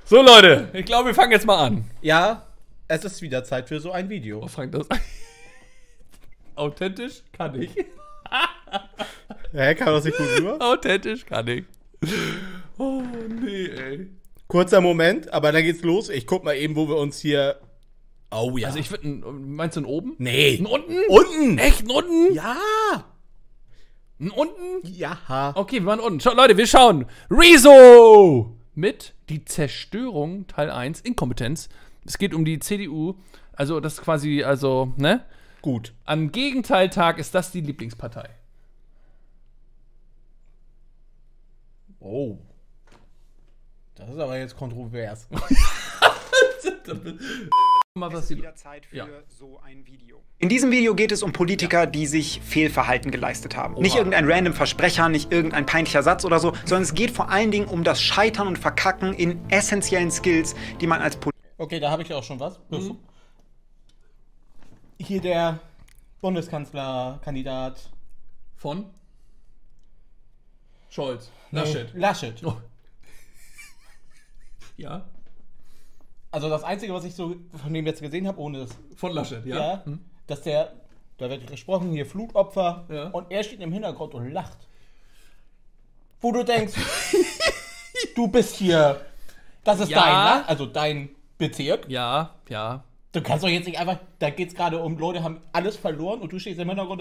So, Leute, ich glaube, wir fangen jetzt mal an. Ja, es ist wieder Zeit für so ein Video. Oh, Frank, das authentisch kann ich. Hä, kann das nicht gut rüber? Authentisch kann ich. Oh, nee, ey. Kurzer Moment, aber dann geht's los. Ich guck mal eben, wo wir uns hier... Oh ja. Also ich würde, meinst du einen oben? Nee. Einen unten? Unten. Echt, einen unten? Ja. Einen unten? Ja. Okay, wir waren unten. Schau, Leute, wir schauen. Rezo! Mit Die Zerstörung, Teil 1, Inkompetenz. Es geht um die CDU. Also das ist quasi, also, ne? Gut. Am Gegenteiltag ist das die Lieblingspartei. Oh. Das ist aber jetzt kontrovers. Mal was Es ist die, wieder Zeit für ja. so ein Video. In diesem Video geht es um Politiker, die sich Fehlverhalten geleistet haben. Nicht Oha. irgendein random Versprecher, nicht irgendein peinlicher Satz oder so, sondern es geht vor allen Dingen um das Scheitern und Verkacken in essentiellen Skills, die man als Politiker Okay, da habe ich auch schon was. Hier der Bundeskanzlerkandidat von Scholz. Nee, Laschet. Laschet. Oh. Ja, Also das Einzige, was ich so von dem jetzt gesehen habe, ohne das... von Laschet, ja. Ja, dass der... Da wird gesprochen, hier Flutopfer. Ja. Und er steht im Hintergrund und lacht. Wo du denkst, du bist hier... Das ist Ja. dein, ne? Also dein Bezirk. Ja, ja. Du kannst doch jetzt nicht einfach... Da geht es gerade um, Leute haben alles verloren und du stehst im Hintergrund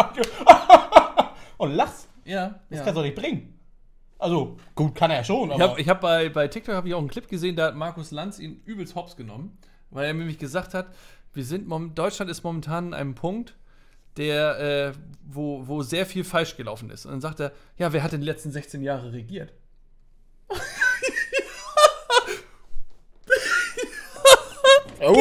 und lachst. Ja, Das ja. kannst du doch nicht bringen. Also, gut, kann er schon, aber... Ich hab bei TikTok habe ich auch einen Clip gesehen, da hat Markus Lanz ihn übelst hops genommen, weil er nämlich gesagt hat, Deutschland ist momentan an einem Punkt, der, wo sehr viel falsch gelaufen ist. Und dann sagt er, ja, wer hat denn die letzten 16 Jahre regiert? Oh.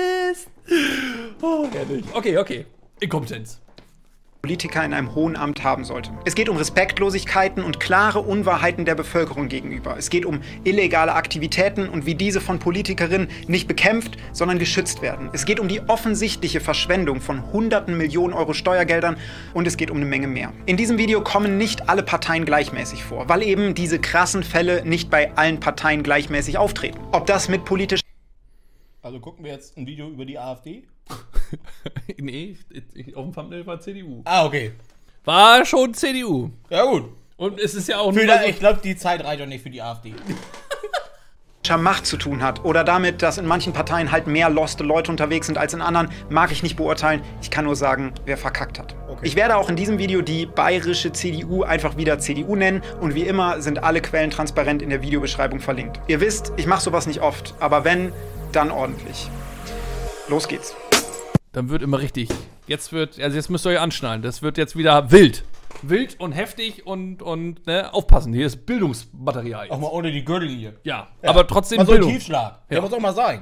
Oh, ehrlich. Okay. Inkompetenz. in einem hohen Amt haben sollte. Es geht um Respektlosigkeiten und klare Unwahrheiten der Bevölkerung gegenüber. Es geht um illegale Aktivitäten und wie diese von Politikerinnen nicht bekämpft, sondern geschützt werden. Es geht um die offensichtliche Verschwendung von hunderten Millionen Euro Steuergeldern und es geht um eine Menge mehr. In diesem Video kommen nicht alle Parteien gleichmäßig vor, weil eben diese krassen Fälle nicht bei allen Parteien gleichmäßig auftreten. Ob das mit politisch Also gucken wir jetzt ein Video über die AfD? Nee, auf dem Thumbnail war CDU. Ah, okay. War schon CDU. Ja gut. Und es ist ja auch Ich glaube, die Zeit reicht doch nicht für die AfD. Macht zu tun hat oder damit, dass in manchen Parteien halt mehr loste Leute unterwegs sind als in anderen, mag ich nicht beurteilen. Ich kann nur sagen, wer verkackt hat. Okay. Ich werde auch in diesem Video die bayerische CDU einfach wieder CDU nennen und wie immer sind alle Quellen transparent in der Videobeschreibung verlinkt. Ihr wisst, ich mache sowas nicht oft, aber wenn, dann ordentlich. Los geht's. Dann wird immer richtig. Jetzt müsst ihr euch anschnallen. Das wird jetzt wieder wild. Wild und heftig und ne, aufpassen. Hier ist Bildungsmaterial. Jetzt. Auch mal ohne die Gürtellinie. Ja, aber trotzdem mal so ein Bildung. Tiefschlag. Ja. Der muss auch mal sein.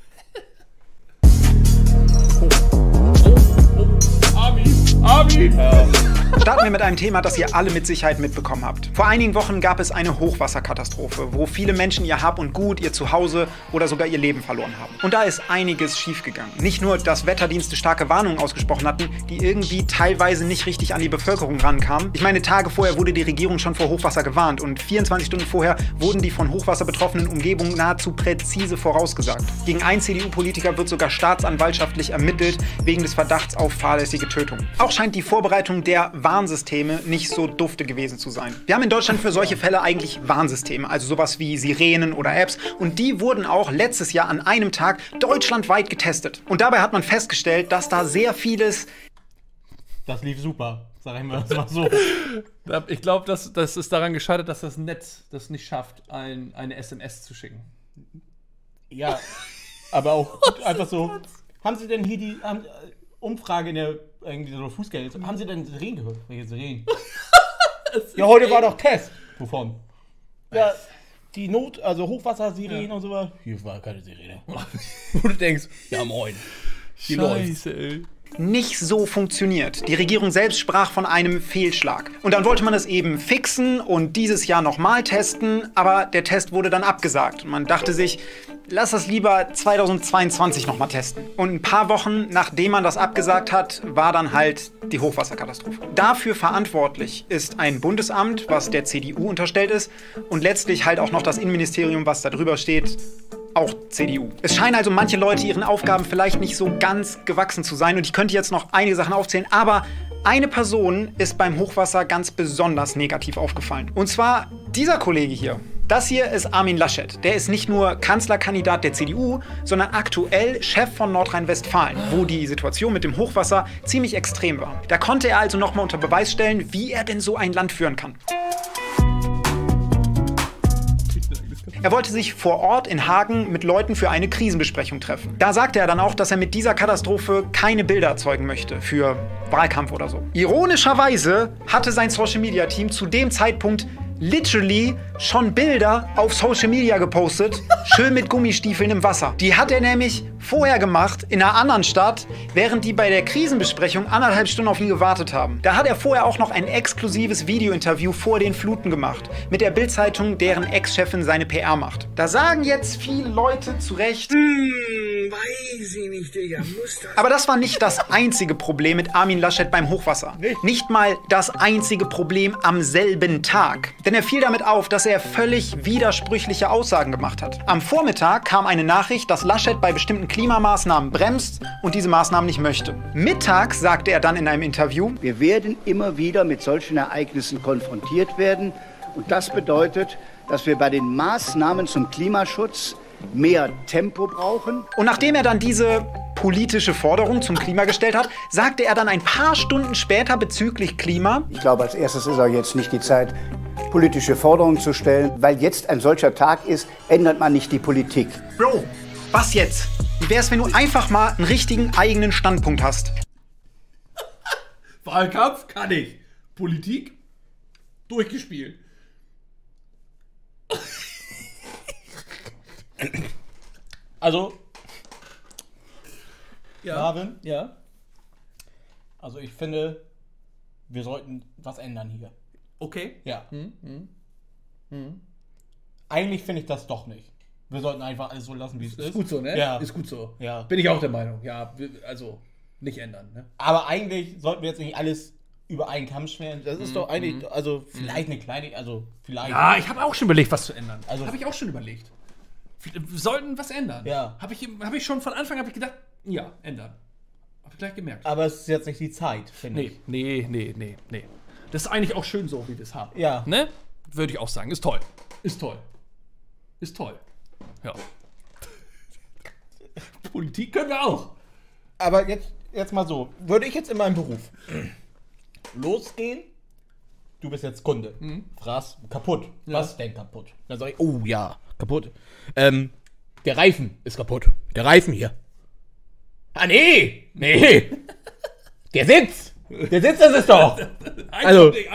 Armin! Starten wir mit einem Thema, das ihr alle mit Sicherheit mitbekommen habt. Vor einigen Wochen gab es eine Hochwasserkatastrophe, wo viele Menschen ihr Hab und Gut, ihr Zuhause oder sogar ihr Leben verloren haben. Und da ist einiges schiefgegangen. Nicht nur, dass Wetterdienste starke Warnungen ausgesprochen hatten, die irgendwie teilweise nicht richtig an die Bevölkerung rankamen. Ich meine, Tage vorher wurde die Regierung schon vor Hochwasser gewarnt und 24 Stunden vorher wurden die von Hochwasser betroffenen Umgebungen nahezu präzise vorausgesagt. Gegen einen CDU-Politiker wird sogar staatsanwaltschaftlich ermittelt wegen des Verdachts auf fahrlässige Tötung. Auch scheint die Vorbereitung der Warnsysteme nicht so dufte gewesen zu sein. Wir haben in Deutschland für solche Fälle eigentlich Warnsysteme, also sowas wie Sirenen oder Apps, und die wurden auch letztes Jahr an einem Tag deutschlandweit getestet. Und dabei hat man festgestellt, dass da sehr vieles... Das lief super, sag ich mal das mal so. Ich glaube, das ist daran gescheitert, dass das Netz das nicht schafft, eine SMS zu schicken. Ja, aber auch einfach so. Haben Sie denn hier die Umfrage in der irgendwie so Fußgänger? Haben Sie denn Sirenen gehört? Welche Sirenen? Ja, heute war doch Test. Wovon? Ja, die also Hochwassersirenen und so was. Hier war keine Sirene. Wo du denkst, ja moin. Hier läuft's. Scheiße, ey. nicht so funktioniert. Die Regierung selbst sprach von einem Fehlschlag. Und dann wollte man es eben fixen und dieses Jahr nochmal testen, aber der Test wurde dann abgesagt. Und man dachte sich, lass das lieber 2022 nochmal testen. Und ein paar Wochen, nachdem man das abgesagt hat, war dann halt die Hochwasserkatastrophe. Dafür verantwortlich ist ein Bundesamt, was der CDU unterstellt ist, und letztlich halt auch noch das Innenministerium, was da drüber steht, auch CDU. Es scheinen also manche Leute ihren Aufgaben vielleicht nicht so ganz gewachsen zu sein, und ich könnte jetzt noch einige Sachen aufzählen, aber eine Person ist beim Hochwasser ganz besonders negativ aufgefallen. Und zwar dieser Kollege hier. Das hier ist Armin Laschet. Der ist nicht nur Kanzlerkandidat der CDU, sondern aktuell Chef von Nordrhein-Westfalen, wo die Situation mit dem Hochwasser ziemlich extrem war. Da konnte er also nochmal unter Beweis stellen, wie er denn so ein Land führen kann. Er wollte sich vor Ort in Hagen mit Leuten für eine Krisenbesprechung treffen. Da sagte er dann auch, dass er mit dieser Katastrophe keine Bilder erzeugen möchte für Wahlkampf oder so. Ironischerweise hatte sein Social-Media-Team zu dem Zeitpunkt literally schon Bilder auf Social Media gepostet, schön mit Gummistiefeln im Wasser. Die hat er nämlich vorher gemacht in einer anderen Stadt, während die bei der Krisenbesprechung 1,5 Stunden auf ihn gewartet haben. Da hat er vorher auch noch ein exklusives Video-Interview vor den Fluten gemacht, mit der Bild-Zeitung, deren Ex-Chefin seine PR macht. Da sagen jetzt viele Leute zu Recht, weiß ich nicht, Digga, muss das... Aber das war nicht das einzige Problem mit Armin Laschet beim Hochwasser. Nicht mal das einzige Problem am selben Tag. Denn er fiel damit auf, dass er völlig widersprüchliche Aussagen gemacht hat. Am Vormittag kam eine Nachricht, dass Laschet bei bestimmten Klimamaßnahmen bremst und diese Maßnahmen nicht möchte. Mittags sagte er dann in einem Interview: Wir werden immer wieder mit solchen Ereignissen konfrontiert werden. Und das bedeutet, dass wir bei den Maßnahmen zum Klimaschutz mehr Tempo brauchen. Und nachdem er dann diese politische Forderung zum Klima gestellt hat, sagte er dann ein paar Stunden später bezüglich Klima: Ich glaube, als erstes ist auch jetzt nicht die Zeit, politische Forderungen zu stellen. Weil jetzt ein solcher Tag ist, ändert man nicht die Politik. Bro, was jetzt? Wie wär's, wenn du einfach mal einen richtigen eigenen Standpunkt hast? Wahlkampf kann ich. Politik? Durchgespielt. Also, Ja. Marvin, Ja. also ich finde, wir sollten was ändern hier. Okay. Ja. Eigentlich finde ich das doch nicht. Wir sollten einfach alles so lassen, wie es ist. Ist gut so, ne? Ja. Ist gut so. Ja. Bin ich auch der Meinung. Ja, also nicht ändern, ne? Aber eigentlich sollten wir jetzt nicht alles über einen Kamm scheren. Das ist doch eigentlich, also vielleicht eine kleine, also vielleicht. Ja, ich habe auch schon überlegt, was zu ändern. Also- Habe ich auch schon überlegt. Wir sollten was ändern. Ja. Habe ich schon von Anfang an gedacht, ja, ändern. Habe ich gleich gemerkt. Aber es ist jetzt nicht die Zeit, finde ich. Nee. Das ist eigentlich auch schön so, wie wir es haben. Ja. Ne? Würde ich auch sagen. Ist toll. Ist toll. Ist toll. Ja. Politik können wir auch. Aber jetzt mal so, würde ich jetzt in meinem Beruf losgehen, du bist jetzt Kunde, fragst, kaputt, was denn kaputt? Dann sag ich, oh ja, kaputt. Der Reifen ist kaputt. Der Reifen hier. Ah, nee. Der Sitz, das ist doch. Eindeutig.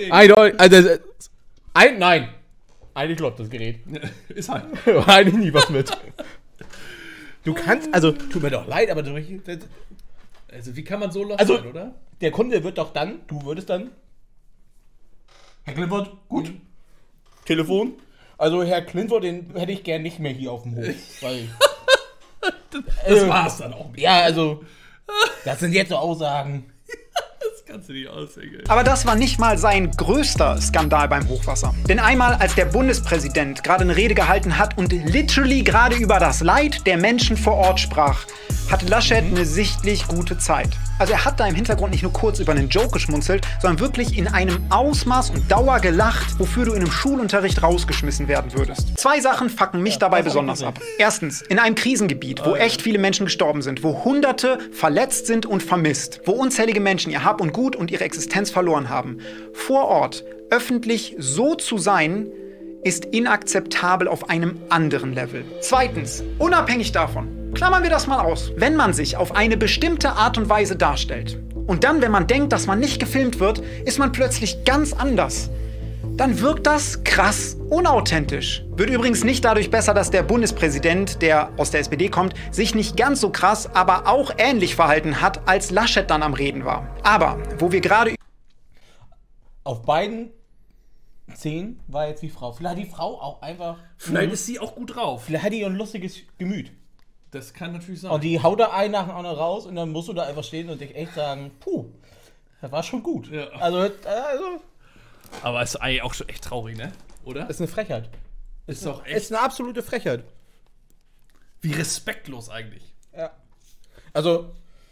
Nein. Eigentlich läuft das Gerät. Ist halt. Eigentlich nie was mit. Du kannst, also, tut mir doch leid, aber du, Also, wie kann man so Also- sein, oder? der Kunde wird doch dann, du würdest dann, Herr Clifford, gut, Telefon. Also Herr Clifford, den hätte ich gern nicht mehr hier auf dem Hof. Weil, Das war's dann auch. ja, also, das sind jetzt so Aussagen. Das kannst du nicht ausdenken. Aber das war nicht mal sein größter Skandal beim Hochwasser. Denn einmal, als der Bundespräsident gerade eine Rede gehalten hat und literally gerade über das Leid der Menschen vor Ort sprach, hatte Laschet eine sichtlich gute Zeit. Also er hat da im Hintergrund nicht nur kurz über einen Joke geschmunzelt, sondern wirklich in einem Ausmaß und Dauer gelacht, wofür du in einem Schulunterricht rausgeschmissen werden würdest. Zwei Sachen fucken mich dabei besonders ab. Erstens, in einem Krisengebiet, wo echt viele Menschen gestorben sind, wo Hunderte verletzt sind und vermisst, wo unzählige Menschen ihr Hab und Gut und ihre Existenz verloren haben. Vor Ort öffentlich so zu sein, ist inakzeptabel auf einem anderen Level. Zweitens, unabhängig davon, klammern wir das mal aus. Wenn man sich auf eine bestimmte Art und Weise darstellt und dann, wenn man denkt, dass man nicht gefilmt wird, ist man plötzlich ganz anders, dann wirkt das krass unauthentisch. Wird übrigens nicht dadurch besser, dass der Bundespräsident, der aus der SPD kommt, sich nicht ganz so krass, aber auch ähnlich verhalten hat, als Laschet dann am Reden war. Aber, wo wir gerade... Auf beiden Szenen war jetzt die Frau. Vielleicht hat die Frau auch einfach... Vielleicht ist sie auch gut drauf. Vielleicht hat die ein lustiges Gemüt. Das kann natürlich sein. Und die haut da einen nach dem anderen raus und dann musst du da einfach stehen und dich echt sagen, puh, das war schon gut. Ja. Also Aber ist eigentlich auch schon echt traurig, ne? Oder? ist eine Frechheit. Ist doch echt. Ist eine absolute Frechheit. Wie respektlos eigentlich. Ja. Also,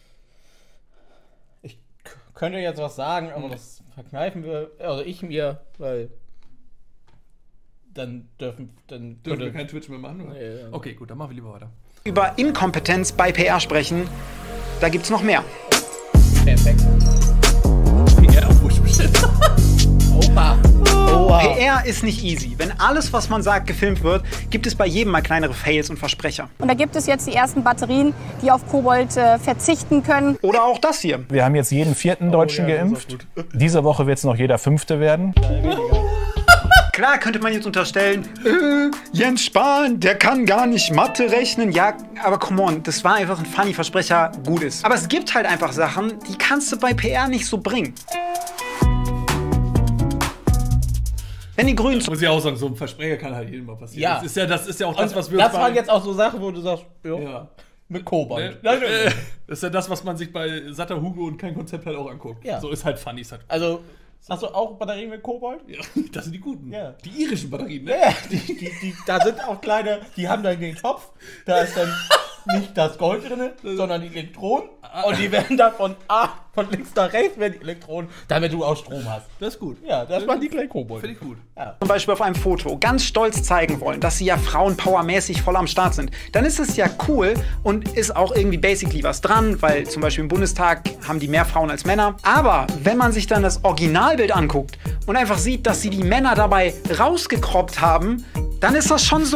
ich könnte jetzt was sagen, aber das verkneifen wir, also ich mir, weil dann dürfen wir kein Twitch mehr machen, oder? Ja. Okay, gut, dann machen wir lieber weiter. über Inkompetenz bei PR sprechen, da gibt's noch mehr. Perfekt. Opa. PR ist nicht easy. Wenn alles, was man sagt, gefilmt wird, gibt es bei jedem mal kleinere Fails und Versprecher. Und da gibt es jetzt die ersten Batterien, die auf Kobold verzichten können. Oder auch das hier. Wir haben jetzt jeden 4. Deutschen geimpft. Diese Woche wird es noch jeder 5. werden. Klar könnte man jetzt unterstellen, Jens Spahn, der kann gar nicht Mathe rechnen. Ja, aber come on, das war einfach ein funny Versprecher, gut ist. Aber es gibt halt einfach Sachen, die kannst du bei PR nicht so bringen. Wenn die Grünen... Muss ich auch sagen, so ein Versprecher kann halt jedem mal passieren. Ja. Das ist ja auch das, was wir Das waren jetzt auch so Sachen, wo du sagst, Ja. mit Kobold. Das ist ja das, was man sich bei Satter Hugo und kein Konzept halt auch anguckt. Ja. So ist halt funny. Ist halt Also, hast du auch Batterien mit Kobold? ja, das sind die guten. Ja. Die irischen Batterien, ne? Ja, da sind auch kleine, die haben dann den Topf, da ist dann nicht das Gold drin, sondern die Elektronen. Und die werden dann von links nach rechts werden die Elektronen, damit du auch Strom hast. Das ist gut. Ja, das waren die kleinen Kobold. Finde ich gut. zum Beispiel auf einem Foto ganz stolz zeigen wollen, dass sie ja frauenpowermäßig voll am Start sind, dann ist es ja cool und ist auch irgendwie basically was dran, weil zum Beispiel im Bundestag haben die mehr Frauen als Männer. Aber wenn man sich dann das Originalbild anguckt und einfach sieht, dass sie die Männer dabei rausgekroppt haben, dann ist das schon so...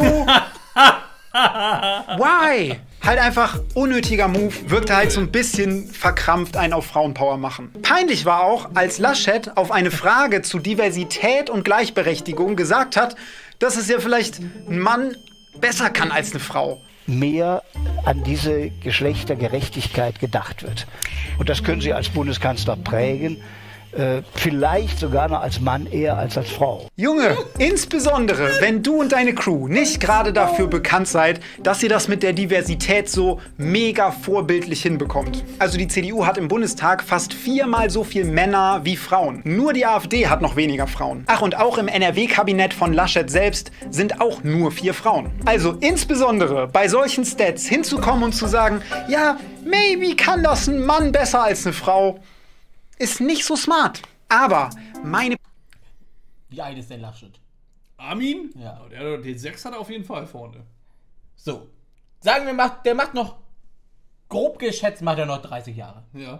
Why? Halt einfach unnötiger Move, wirkte halt so ein bisschen verkrampft einen auf Frauenpower machen. Peinlich war auch, als Laschet auf eine Frage zu Diversität und Gleichberechtigung gesagt hat, dass es ja vielleicht ein Mann besser kann als eine Frau. Mehr an diese Geschlechtergerechtigkeit gedacht wird. Und das können Sie als Bundeskanzler prägen. Vielleicht sogar noch als Mann eher als Frau. Junge, insbesondere wenn du und deine Crew nicht gerade dafür bekannt seid, dass ihr das mit der Diversität so mega vorbildlich hinbekommt. Also die CDU hat im Bundestag fast 4-mal so viel Männer wie Frauen. Nur die AfD hat noch weniger Frauen. Ach, und auch im NRW-Kabinett von Laschet selbst sind auch nur 4 Frauen. Also insbesondere bei solchen Stats hinzukommen und zu sagen, ja, maybe kann das ein Mann besser als eine Frau, ist nicht so smart. Aber meine... Wie alt ist denn Laschet? Armin? Ja. Den 6 hat er auf jeden Fall vorne. So. Sagen wir, der macht noch, grob geschätzt, macht er noch 30 Jahre. Ja.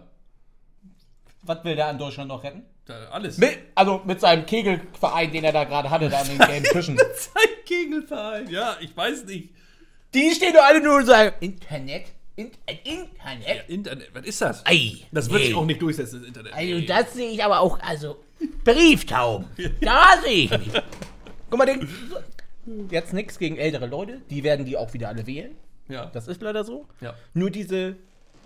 Was will der an Deutschland noch retten? Alles. Mit seinem Kegelverein, den er da gerade hatte, da an den gelben Tischen. Sein Kegelverein. Ja, ich weiß nicht. Die stehen doch alle nur und sagen, Internet. Internet, was ist das? Ei, Das wird nee. sich auch nicht durchsetzen, das Internet. Also das sehe ich aber auch, also Brieftauben, da sehe ich nicht. Guck mal, jetzt nichts gegen ältere Leute, die werden die auch wieder alle wählen. Ja. Das ist leider so. Ja. Nur diese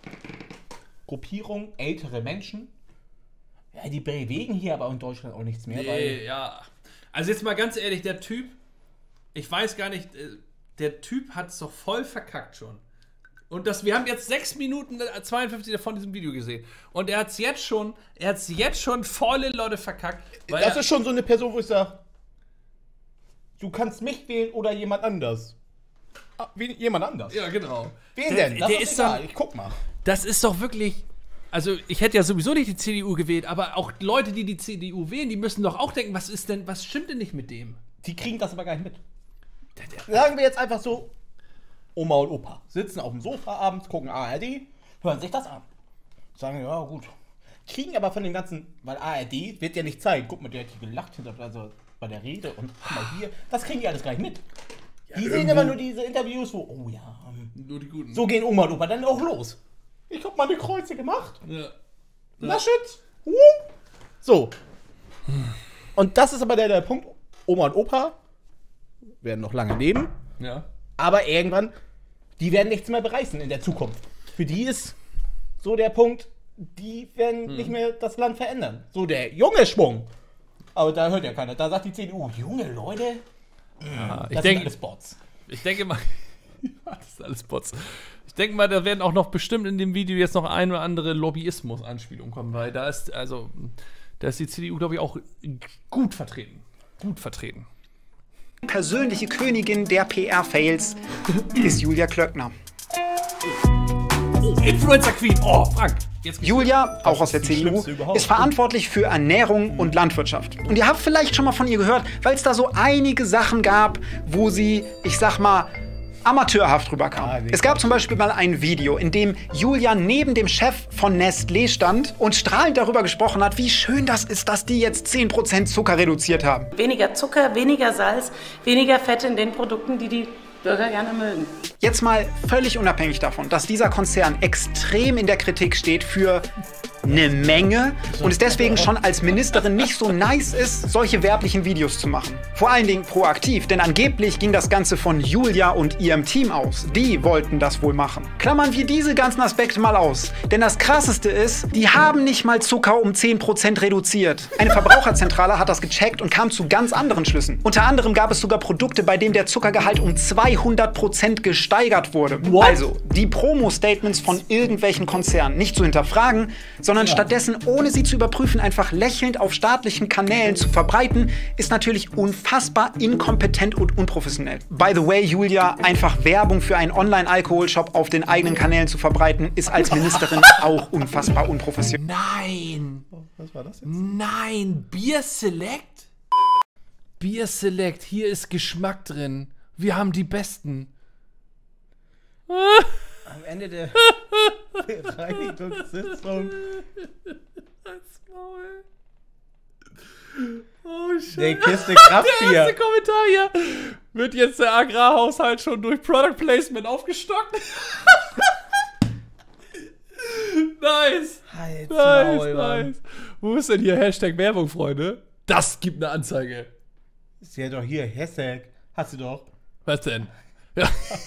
Gruppierung ältere Menschen, ja, die bewegen hier aber in Deutschland auch nichts mehr. Nee, ja. Also jetzt mal ganz ehrlich, der Typ, ich weiß gar nicht, der Typ hat es doch voll verkackt schon. Und wir haben jetzt 6 Minuten 52 von diesem Video gesehen. Und er hat es jetzt schon volle Leute verkackt. Weil Das ist schon so eine Person, wo ich sage, du kannst mich wählen oder jemand anders. Jemand anders? ja, genau. Wen denn? Der ist egal. doch, Ich guck mal. das ist doch wirklich, also ich hätte ja sowieso nicht die CDU gewählt, aber auch Leute, die CDU wählen, die müssen doch auch denken, was stimmt denn nicht mit dem? Die kriegen das aber gar nicht mit. Sagen wir jetzt einfach so, Oma und Opa sitzen auf dem Sofa abends, gucken ARD, hören sich das an. Sagen, ja gut. Kriegen aber von den ganzen, weil ARD wird ja nicht zeigen, guck mal, der hat hier gelacht also bei der Rede und guck mal hier, das kriegen die alles gar nicht mit. Die sehen immer nur diese Interviews, wo, oh ja, Nur die Guten. so gehen Oma und Opa dann auch los. Ich hab mal eine Kreuze gemacht. Ja. Laschet. So. Und das ist aber der Punkt, Oma und Opa werden noch lange leben, Ja. aber irgendwann, die werden nichts mehr bereißen in der Zukunft. Für die ist so der Punkt, die werden nicht mehr das Land verändern. So der junge Schwung. Aber da hört ja keiner. Da sagt die CDU, junge Leute, Ja, das sind alles Bots. Ich denke mal, das ist alles Bots. Ich denke mal, da werden auch noch bestimmt in dem Video jetzt noch ein oder andere Lobbyismus-Anspielung kommen, weil da ist die CDU, glaube ich, auch gut vertreten. Gut vertreten. Persönliche Königin der PR-Fails ist Julia Klöckner. Oh, Influencer Queen. Oh, Frank. Jetzt Julia, auch aus der CDU, Schlimmste überhaupt. ist verantwortlich für Ernährung und Landwirtschaft. Und ihr habt vielleicht schon mal von ihr gehört, weil es da so einige Sachen gab, wo sie, ich sag mal, amateurhaft rüberkam. Es gab zum Beispiel mal ein Video, in dem Julia neben dem Chef von Nestlé stand und strahlend darüber gesprochen hat, wie schön das ist, dass die jetzt 10% Zucker reduziert haben. Weniger Zucker, weniger Salz, weniger Fett in den Produkten, die die Bürger gerne mögen. Jetzt mal völlig unabhängig davon, dass dieser Konzern extrem in der Kritik steht für eine Menge und es deswegen schon als Ministerin nicht so nice ist, solche werblichen Videos zu machen. Vor allen Dingen proaktiv, denn angeblich ging das Ganze von Julia und ihrem Team aus. Die wollten das wohl machen. Klammern wir diese ganzen Aspekte mal aus, denn das Krasseste ist, die haben nicht mal Zucker um 10% reduziert. Eine Verbraucherzentrale hat das gecheckt und kam zu ganz anderen Schlüssen. Unter anderem gab es sogar Produkte, bei denen der Zuckergehalt um 200% gesteigert wurde. Also, die Promo-Statements von irgendwelchen Konzernen nicht zu hinterfragen, sondern stattdessen, ohne sie zu überprüfen, einfach lächelnd auf staatlichen Kanälen zu verbreiten, ist natürlich unfassbar inkompetent und unprofessionell. By the way, Julia, einfach Werbung für einen Online-Alkoholshop auf den eigenen Kanälen zu verbreiten, ist als Ministerin auch unfassbar unprofessionell. Nein. Was war das jetzt? Nein. Bier Select? Bier Select. Hier ist Geschmack drin. Wir haben die besten. Am Ende der Reinigungssitzung. Das Maul. Oh, Scheiße. Der Kiste Der Kraftbier. erste Kommentar hier. Wird jetzt der Agrarhaushalt schon durch Product Placement aufgestockt? Nice. Halt's Nice, Maul, Mann. nice. Wo ist denn hier Hashtag Werbung, Freunde? Das gibt eine Anzeige. Sie hat doch hier Hashtag. Hast du doch. Was denn? Ja.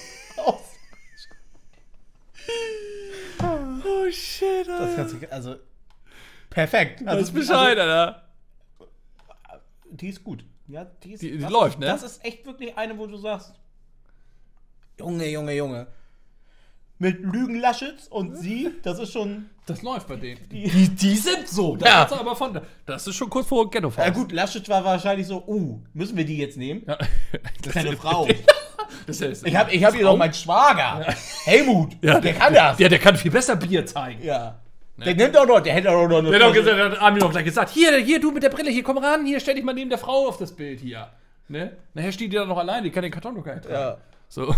Oh shit, Alter. Das kannst du, also perfekt. Das ist Bescheid, Alter. Die ist gut. Ja, die Die läuft, ne? Das ist echt wirklich eine, wo du sagst, Junge, Junge, Junge. Mit Lügen Laschets und sie, das ist schon. Das läuft bei denen. Die sind so. Da Ja. hat's aber von. Das ist schon kurz vor Ghetto. Ja gut, Laschet war wahrscheinlich so, müssen wir die jetzt nehmen? Ja. Das ist eine Frau. Das ist Ich hab hier noch meinen Schwager. Helmut. Ja, der kann das. Der kann viel besser Bier zeigen. Ja. Der nimmt auch noch, der hätte auch noch eine. Der hat auch gesagt, hat Armin noch gleich gesagt, hier, du mit der Brille, hier, komm ran, hier, stell dich mal neben der Frau auf das Bild hier. Ne? Nachher steht die da noch alleine, die kann den Karton noch gar nicht tragen. Ja. So.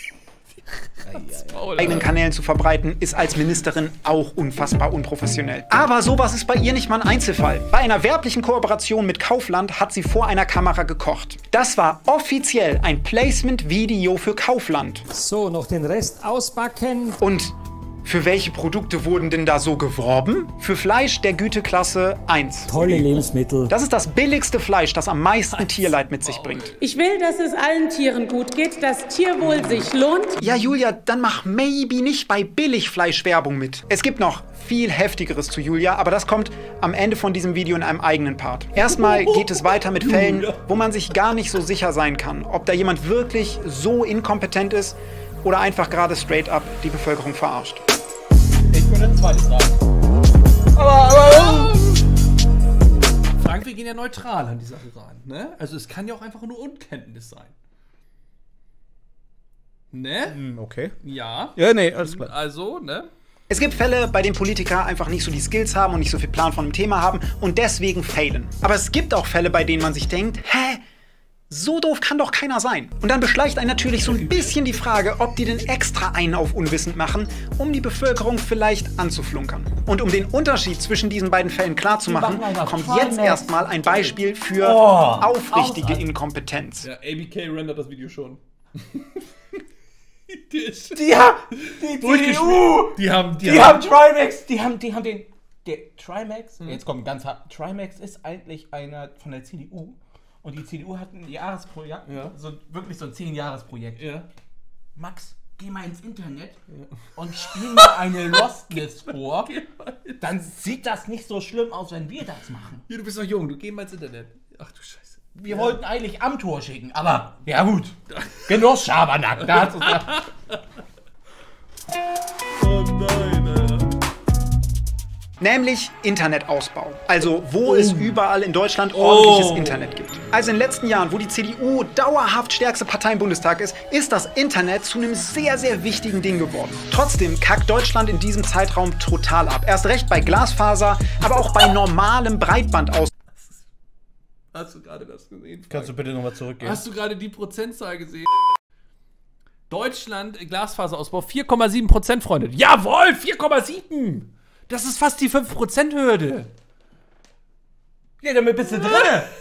eigenen Kanälen zu verbreiten, ist als Ministerin auch unfassbar unprofessionell. Aber sowas ist bei ihr nicht mal ein Einzelfall. Bei einer werblichen Kooperation mit Kaufland hat sie vor einer Kamera gekocht. Das war offiziell ein Placement-Video für Kaufland. So, noch den Rest ausbacken. Und für welche Produkte wurden denn da so geworben? Für Fleisch der Güteklasse 1. Tolle Lebensmittel. Das ist das billigste Fleisch, das am meisten Tierleid mit sich bringt. Ich will, dass es allen Tieren gut geht, dass Tierwohl sich lohnt. Ja, Julia, dann mach maybe nicht bei Billigfleisch Werbung mit. Es gibt noch viel Heftigeres zu Julia, aber das kommt am Ende von diesem Video in einem eigenen Part. Erstmal geht es weiter mit Fällen, wo man sich gar nicht so sicher sein kann, ob da jemand wirklich so inkompetent ist oder einfach gerade straight up die Bevölkerung verarscht. Ich würde ein zweites sagen. Aber. Frank, wir gehen ja neutral an die Sache ran. Ne? Also es kann ja auch einfach nur Unkenntnis sein. Ne? Okay. Ja. Ja, nee, alles klar. Also, ne? Es gibt Fälle, bei denen Politiker einfach nicht so die Skills haben und nicht so viel Plan von dem Thema haben und deswegen failen. Aber es gibt auch Fälle, bei denen man sich denkt, hä? So doof kann doch keiner sein. Und dann beschleicht einen natürlich so ein bisschen die Frage, ob die denn extra einen auf unwissend machen, um die Bevölkerung vielleicht anzuflunkern. Und um den Unterschied zwischen diesen beiden Fällen klarzumachen, kommt jetzt erstmal ein Beispiel für aufrichtige Inkompetenz. Ja, ABK rendert das Video schon. Die CDU! Die haben Die haben Trimax, die haben den der Trimax, jetzt kommt ganz hart, Trimax ist eigentlich einer von der CDU und die CDU hat ein Jahresprojekt, wirklich so ein 10-Jahres-Projekt. Ja. Max, geh mal ins Internet und spiel mal eine Lostlist vor, dann sieht das nicht so schlimm aus, wenn wir das machen. Ja, du bist noch jung, du geh mal ins Internet. Ach du Scheiße. Wir wollten eigentlich am Tor schicken, aber ja gut, Genuss Schabernack. Da hat's uns Oh nein, Alter. Nämlich Internetausbau. Also wo es überall in Deutschland ordentliches Internet gibt. Also in den letzten Jahren, wo die CDU dauerhaft stärkste Partei im Bundestag ist, ist das Internet zu einem sehr, sehr wichtigen Ding geworden. Trotzdem kackt Deutschland in diesem Zeitraum total ab. Erst recht bei Glasfaser, aber auch bei normalem Breitbandausbau. Hast du gerade das gesehen? Kannst du bitte nochmal zurückgehen? Hast du gerade die Prozentzahl gesehen? Deutschland, Glasfaserausbau, 4,7%, Freunde. Jawohl, 4,7! Das ist fast die 5%-Hürde. Ja, damit bist du drin.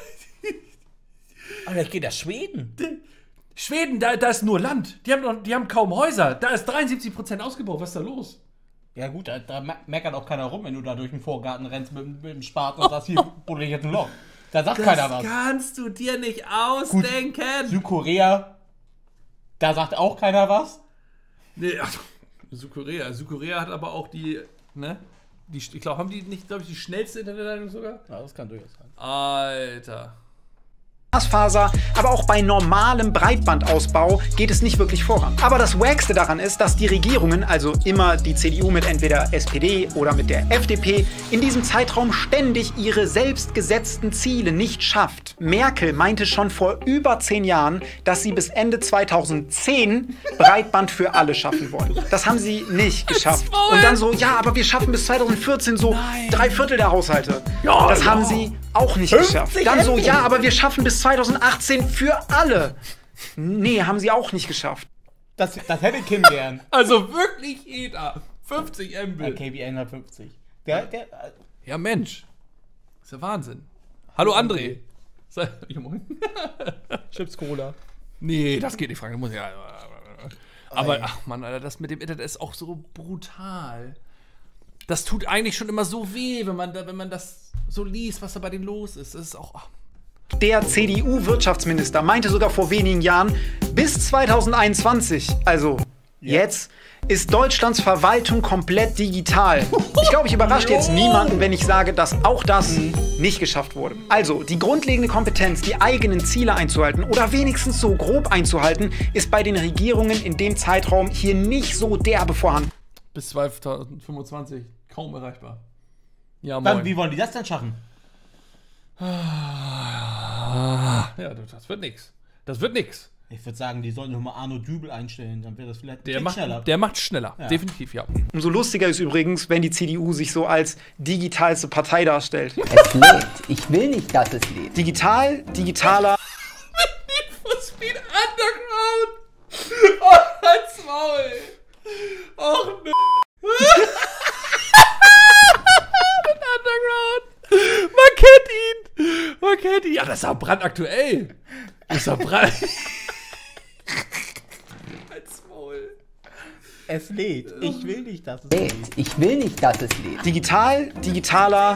Aber ich gehe nach Schweden. Schweden, da ist nur Land. Die haben kaum Häuser. Da ist 73% ausgebaut. Was ist da los? Ja gut, da meckert auch keiner rum, wenn du da durch den Vorgarten rennst mit dem Spaten und sagst, hier buddel ich jetzt ein Loch. Da sagt keiner was. Das kannst du dir nicht ausdenken. Gut, Südkorea, da sagt auch keiner was. Nee, ach, Südkorea hat aber auch die, ne? Ich glaube, haben die nicht, glaube ich, die schnellste Internetleitung sogar? Ja, das kann durchaus sein. Alter. Glasfaser, aber auch bei normalem Breitbandausbau geht es nicht wirklich voran. Aber das Wackste daran ist, dass die Regierungen, also immer die CDU mit entweder SPD oder mit der FDP, in diesem Zeitraum ständig ihre selbstgesetzten Ziele nicht schafft. Merkel meinte schon vor über 10 Jahren, dass sie bis Ende 2010 Breitband für alle schaffen wollen. Das haben sie nicht geschafft. Und dann so, ja, aber wir schaffen bis 2014 so 3/4 der Haushalte. Ja, das haben sie auch nicht geschafft. Dann so, ja, aber wir schaffen bis 2018 für alle. Nee, haben sie auch nicht geschafft. Das hätte Kim gern. Also wirklich jeder. 50 Mbit. KBN hat 50. Ja, Mensch. Das ist ja Wahnsinn. Hallo, André. Ja, moin. Chips Cola. Nee, das geht nicht, Frank. Muss ja. Aber, ach Mann, Alter, das mit dem Internet ist auch so brutal. Das tut eigentlich schon immer so weh, wenn man das so liest, was da bei denen los ist. Das ist auch. Ach. Der CDU-Wirtschaftsminister meinte sogar vor wenigen Jahren, bis 2021, also jetzt, ist Deutschlands Verwaltung komplett digital. Ich glaube, ich überrasche jetzt niemanden, wenn ich sage, dass auch das nicht geschafft wurde. Also, die grundlegende Kompetenz, die eigenen Ziele einzuhalten oder wenigstens so grob einzuhalten, ist bei den Regierungen in dem Zeitraum hier nicht so derbe vorhanden. Bis 2025 kaum erreichbar. Ja, moin. Dann, wie wollen die das denn schaffen? Ja, das wird nix. Das wird nix. Ich würde sagen, die sollten nochmal Arno Dübel einstellen, dann wäre das vielleicht schneller. Der macht schneller, ja. Definitiv, ja. Umso lustiger ist übrigens, wenn die CDU sich so als digitalste Partei darstellt. Es lädt. Ich will nicht, dass es lädt. Digitaler. Need for Speed Underground! Oh, halt's Maul! Och, ne. Mit Underground! Man kennt ihn! Ja, das ist auch brandaktuell! Das ist auch brand... Halt's Maul! Es lädt. Ich will nicht, dass es lädt. Ich will nicht, dass es lädt. Digitaler.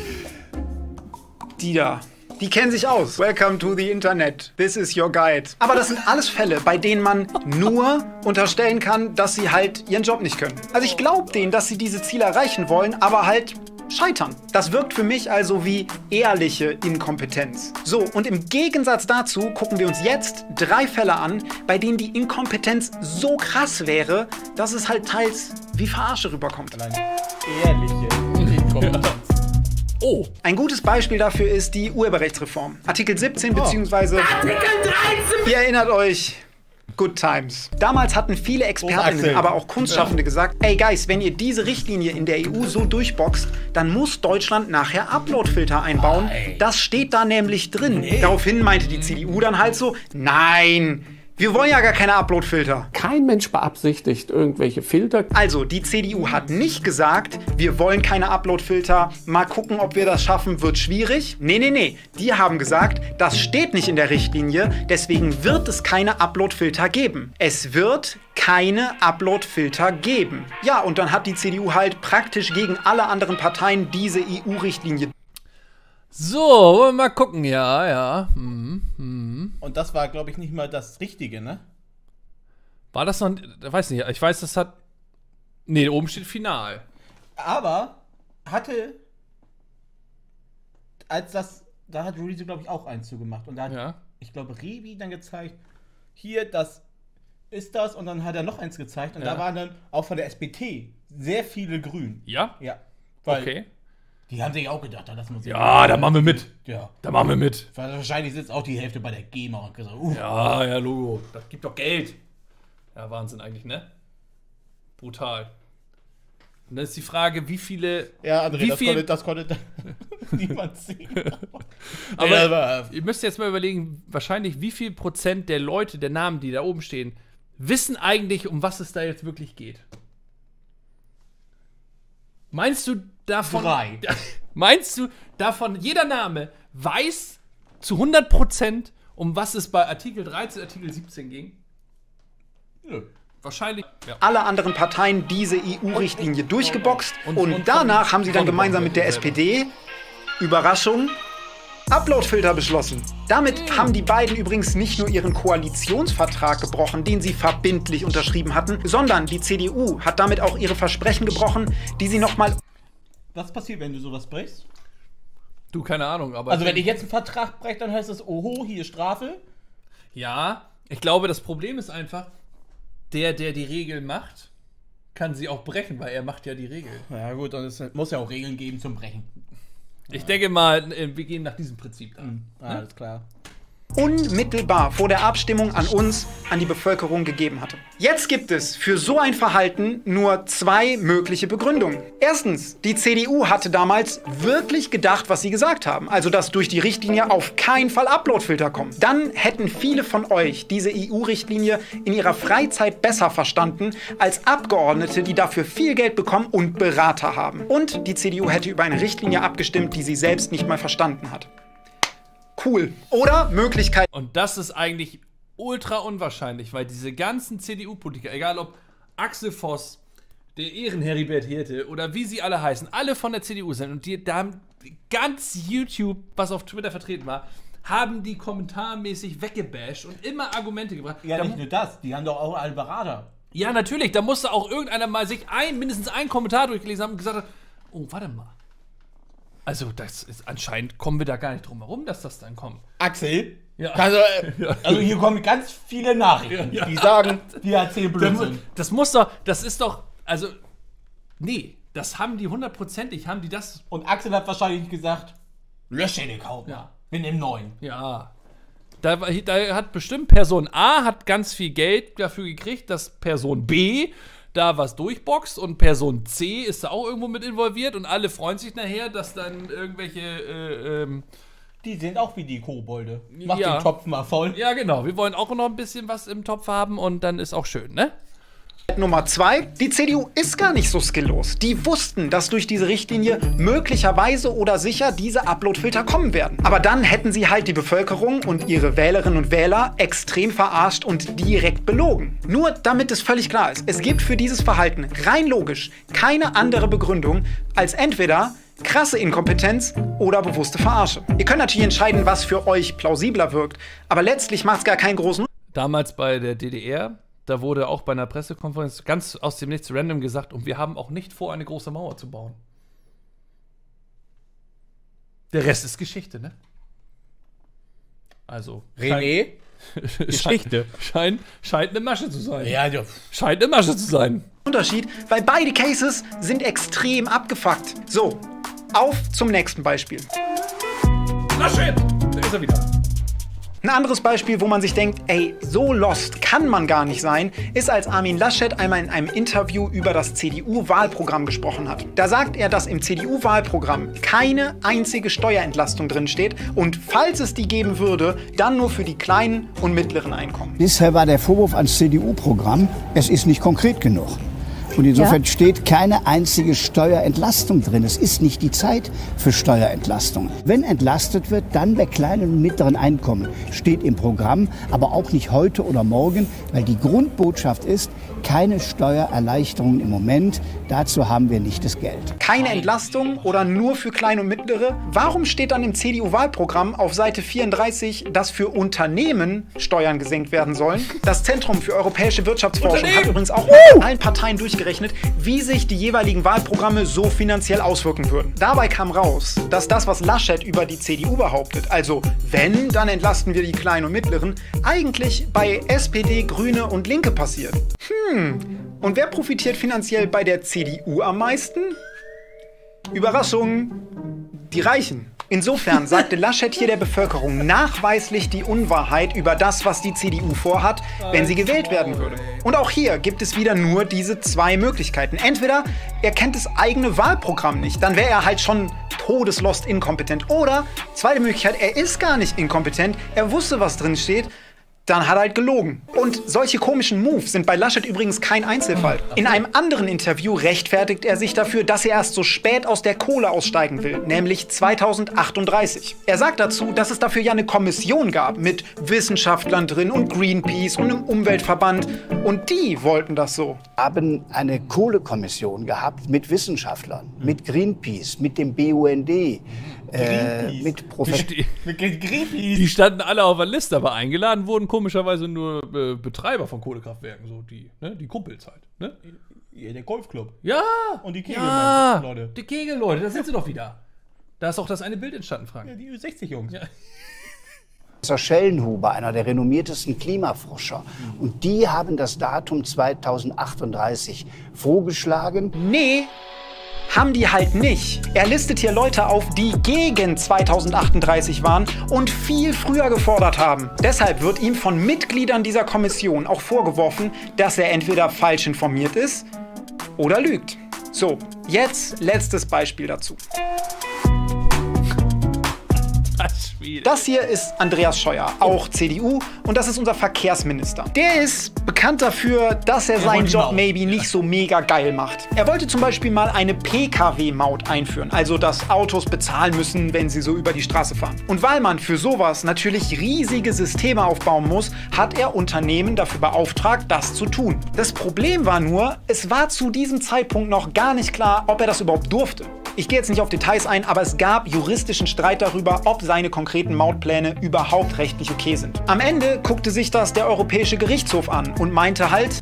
Die da. Die kennen sich aus. Welcome to the Internet. This is your guide. Aber das sind alles Fälle, bei denen man nur unterstellen kann, dass sie halt ihren Job nicht können. Also ich glaube denen, dass sie diese Ziele erreichen wollen, aber halt scheitern. Das wirkt für mich also wie ehrliche Inkompetenz. So, und im Gegensatz dazu gucken wir uns jetzt 3 Fälle an, bei denen die Inkompetenz so krass wäre, dass es halt teils wie Verarsche rüberkommt. Ehrliche Inkompetenz. Oh. Ein gutes Beispiel dafür ist die Urheberrechtsreform. Artikel 17 bzw. Artikel 13. Ihr erinnert euch. Good times. Damals hatten viele ExpertInnen, aber auch Kunstschaffende gesagt, ey Guys, wenn ihr diese Richtlinie in der EU so durchboxt, dann muss Deutschland nachher Uploadfilter einbauen. Das steht da nämlich drin. Daraufhin meinte die CDU dann halt so, nein, wir wollen ja gar keine Uploadfilter. Kein Mensch beabsichtigt irgendwelche Filter. Also, die CDU hat nicht gesagt, wir wollen keine Uploadfilter, mal gucken, ob wir das schaffen, wird schwierig. Nee. Die haben gesagt, das steht nicht in der Richtlinie, deswegen wird es keine Uploadfilter geben. Es wird keine Upload-Filter geben. Ja, und dann hat die CDU halt praktisch gegen alle anderen Parteien diese EU-Richtlinie. So, wollen wir mal gucken, ja. Und das war, glaube ich, nicht mal das Richtige, ne? War das noch, weiß nicht, ich weiß, das hat, nee, oben steht Final. Aber hatte, da hat Rezo, glaube ich, auch eins zugemacht. Und da hat, ich glaube, Revi dann gezeigt, hier, das ist das. Und dann hat er noch eins gezeigt. Und da waren dann auch von der SPD sehr viele Grün. Ja? Ja. Okay. Die haben sich auch gedacht, das muss ja, da machen wir mit. Ja. Da machen wir mit. Wahrscheinlich sitzt auch die Hälfte bei der GEMA und gesagt, Ja, Logo. Das gibt doch Geld. Ja, Wahnsinn eigentlich, ne? Brutal. Und dann ist die Frage, wie viele... Ja, André, das konnte niemand sehen. Aber ihr müsst jetzt mal überlegen, wahrscheinlich wie viel Prozent der Leute, der Namen, die da oben stehen, wissen eigentlich, um was es da jetzt wirklich geht. Meinst du davon... 3. Meinst du davon, jeder Name weiß zu 100%, um was es bei Artikel 13, Artikel 17 ging? Nö. Wahrscheinlich. Ja. Alle anderen Parteien diese EU-Richtlinie durchgeboxt und danach haben sie dann gemeinsam mit der SPD, Überraschung, Uploadfilter beschlossen. Damit haben die beiden übrigens nicht nur ihren Koalitionsvertrag gebrochen, den sie verbindlich unterschrieben hatten, sondern die CDU hat damit auch ihre Versprechen gebrochen, die sie nochmal... Was passiert, wenn du sowas brichst? Du, keine Ahnung, aber... Also wenn ich jetzt einen Vertrag breche, dann heißt es, oho, hier Strafe? Ja, ich glaube, das Problem ist einfach, der die Regeln macht, kann sie auch brechen, weil er macht ja die Regeln. Ja gut, und es muss ja auch Regeln geben zum Brechen. Ich denke mal, wir gehen nach diesem Prinzip da. Alles klar. Unmittelbar vor der Abstimmung an uns, an die Bevölkerung gegeben hatte. Jetzt gibt es für so ein Verhalten nur 2 mögliche Begründungen. Erstens, die CDU hatte damals wirklich gedacht, was sie gesagt haben. Also, dass durch die Richtlinie auf keinen Fall Uploadfilter kommen. Dann hätten viele von euch diese EU-Richtlinie in ihrer Freizeit besser verstanden als Abgeordnete, die dafür viel Geld bekommen und Berater haben. Und die CDU hätte über eine Richtlinie abgestimmt, die sie selbst nicht mal verstanden hat. Cool. Oder Möglichkeit. Und das ist eigentlich ultra unwahrscheinlich, weil diese ganzen CDU-Politiker, egal ob Axel Voss, der Ehren-Heribert Hirte oder wie sie alle heißen, alle von der CDU sind und da haben ganz YouTube, was auf Twitter vertreten war, haben die kommentarmäßig weggebasht und immer Argumente gebracht. Ja, nicht nur das, die haben doch auch alle Berater. Ja, natürlich, da musste auch irgendeiner mal sich mindestens einen Kommentar durchgelesen haben und gesagt hat, oh, warte mal. Also, das ist anscheinend, kommen wir da gar nicht drum herum, dass das dann kommt. Axel? Ja. Also hier kommen ganz viele Nachrichten, die sagen, die erzählen Blödsinn. Das muss doch, das ist doch, also, nee, das haben die 100%ig, haben die das. Und Axel hat wahrscheinlich gesagt, lösch den Account. Ja. Wir nehmen 9. Ja. Da hat bestimmt Person A hat ganz viel Geld dafür gekriegt, dass Person B da was durchboxt und Person C ist da auch irgendwo mit involviert und alle freuen sich nachher, dass dann irgendwelche die sind auch wie die Kobolde. Mach den Topf mal voll. Ja, genau. Wir wollen auch noch ein bisschen was im Topf haben und dann ist auch schön, ne? Nummer 2, die CDU ist gar nicht so skilllos. Die wussten, dass durch diese Richtlinie möglicherweise oder sicher diese Uploadfilter kommen werden. Aber dann hätten sie halt die Bevölkerung und ihre Wählerinnen und Wähler extrem verarscht und direkt belogen. Nur damit es völlig klar ist, es gibt für dieses Verhalten rein logisch keine andere Begründung als entweder krasse Inkompetenz oder bewusste Verarsche. Ihr könnt natürlich entscheiden, was für euch plausibler wirkt, aber letztlich macht es gar keinen großen... Damals bei der DDR, da wurde auch bei einer Pressekonferenz ganz aus dem Nichts random gesagt, und wir haben auch nicht vor, eine große Mauer zu bauen. Der Rest ist Geschichte, ne? Also. René? Geschichte. Scheint eine Masche zu sein. Ja. Scheint eine Masche zu sein. Unterschied, weil beide Cases sind extrem abgefuckt. So, auf zum nächsten Beispiel. Laschet! Da ist er wieder. Ein anderes Beispiel, wo man sich denkt, ey, so lost kann man gar nicht sein, ist, als Armin Laschet einmal in einem Interview über das CDU-Wahlprogramm gesprochen hat. Da sagt er, dass im CDU-Wahlprogramm keine einzige Steuerentlastung drinsteht und falls es die geben würde, dann nur für die kleinen und mittleren Einkommen. Bisher war der Vorwurf ans CDU-Programm, es ist nicht konkret genug. Und insofern steht keine einzige Steuerentlastung drin. Es ist nicht die Zeit für Steuerentlastung. Wenn entlastet wird, dann bei kleinen und mittleren Einkommen. Steht im Programm, aber auch nicht heute oder morgen, weil die Grundbotschaft ist, keine Steuererleichterungen im Moment. Dazu haben wir nicht das Geld. Keine Entlastung oder nur für kleine und mittlere? Warum steht dann im CDU-Wahlprogramm auf Seite 34, dass für Unternehmen Steuern gesenkt werden sollen? Das Zentrum für europäische Wirtschaftsforschung hat übrigens auch mit allen Parteien durchgerechnet, wie sich die jeweiligen Wahlprogramme so finanziell auswirken würden. Dabei kam raus, dass das, was Laschet über die CDU behauptet, also wenn, dann entlasten wir die Kleinen und Mittleren, eigentlich bei SPD, Grüne und Linke passiert. Und wer profitiert finanziell bei der CDU am meisten? Überraschung, die Reichen. Insofern sagte Laschet hier der Bevölkerung nachweislich die Unwahrheit über das, was die CDU vorhat, wenn sie gewählt werden würde. Und auch hier gibt es wieder nur diese zwei Möglichkeiten. Entweder er kennt das eigene Wahlprogramm nicht, dann wäre er halt schon todeslost inkompetent. Oder, zweite Möglichkeit, er ist gar nicht inkompetent, er wusste, was drin steht, dann hat er halt gelogen. Und solche komischen Moves sind bei Laschet übrigens kein Einzelfall. In einem anderen Interview rechtfertigt er sich dafür, dass er erst so spät aus der Kohle aussteigen will, nämlich 2038. Er sagt dazu, dass es dafür ja eine Kommission gab mit Wissenschaftlern drin und Greenpeace und einem Umweltverband und die wollten das so. Wir haben eine Kohlekommission gehabt mit Wissenschaftlern, mit Greenpeace, mit dem BUND, mit Professor. Die standen alle auf der Liste, aber eingeladen wurden komischerweise nur Betreiber von Kohlekraftwerken, so die Kumpels halt. Ne? Ja, der Golfclub. Ja! Und die Kegelleute. Ja, die Kegelleute, da sind sie doch wieder. Da ist auch das eine Bild entstanden, Frank. Ja, die Ü60-Jungs. Ja. Professor Schellenhuber, einer der renommiertesten Klimaforscher. Und die haben das Datum 2038 vorgeschlagen. Nee, haben die halt nicht. Er listet hier Leute auf, die gegen 2038 waren und viel früher gefordert haben. Deshalb wird ihm von Mitgliedern dieser Kommission auch vorgeworfen, dass er entweder falsch informiert ist oder lügt. So, jetzt letztes Beispiel dazu. Das hier ist Andreas Scheuer, auch CDU, und das ist unser Verkehrsminister. Der ist bekannt dafür, dass er seinen Job maybe nicht so mega geil macht. Er wollte zum Beispiel mal eine Pkw-Maut einführen, also dass Autos bezahlen müssen, wenn sie so über die Straße fahren. Und weil man für sowas natürlich riesige Systeme aufbauen muss, hat er Unternehmen dafür beauftragt, das zu tun. Das Problem war nur, es war zu diesem Zeitpunkt noch gar nicht klar, ob er das überhaupt durfte. Ich gehe jetzt nicht auf Details ein, aber es gab juristischen Streit darüber, ob seine konkreten Mautpläne überhaupt rechtlich okay sind. Am Ende guckte sich das der Europäische Gerichtshof an und meinte halt,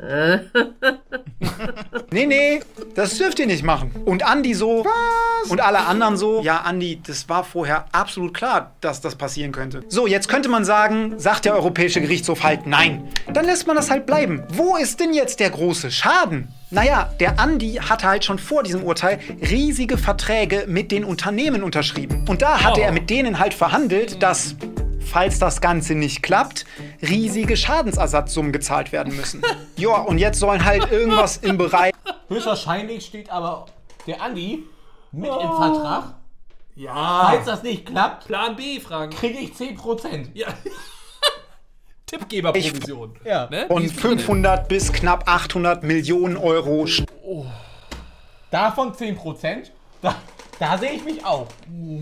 nee, das dürft ihr nicht machen. Und Andi so, was? Und alle anderen so, ja Andi, das war vorher absolut klar, dass das passieren könnte. So, jetzt könnte man sagen, sagt der Europäische Gerichtshof halt nein. Dann lässt man das halt bleiben. Wo ist denn jetzt der große Schaden? Naja, der Andi hatte halt schon vor diesem Urteil riesige Verträge mit den Unternehmen unterschrieben. Und da hatte er mit denen halt verhandelt, dass, falls das Ganze nicht klappt, riesige Schadensersatzsummen gezahlt werden müssen. Ja, und jetzt sollen halt irgendwas im Bereich... Höchstwahrscheinlich steht aber der Andi mit im Vertrag. Ja. Falls das nicht klappt, Plan B fragen. kriege ich 10%. Ja. Tippgeberprovision. Ja. Ne? von 500 bis knapp 800 Millionen Euro. Davon 10%, da sehe ich mich auch.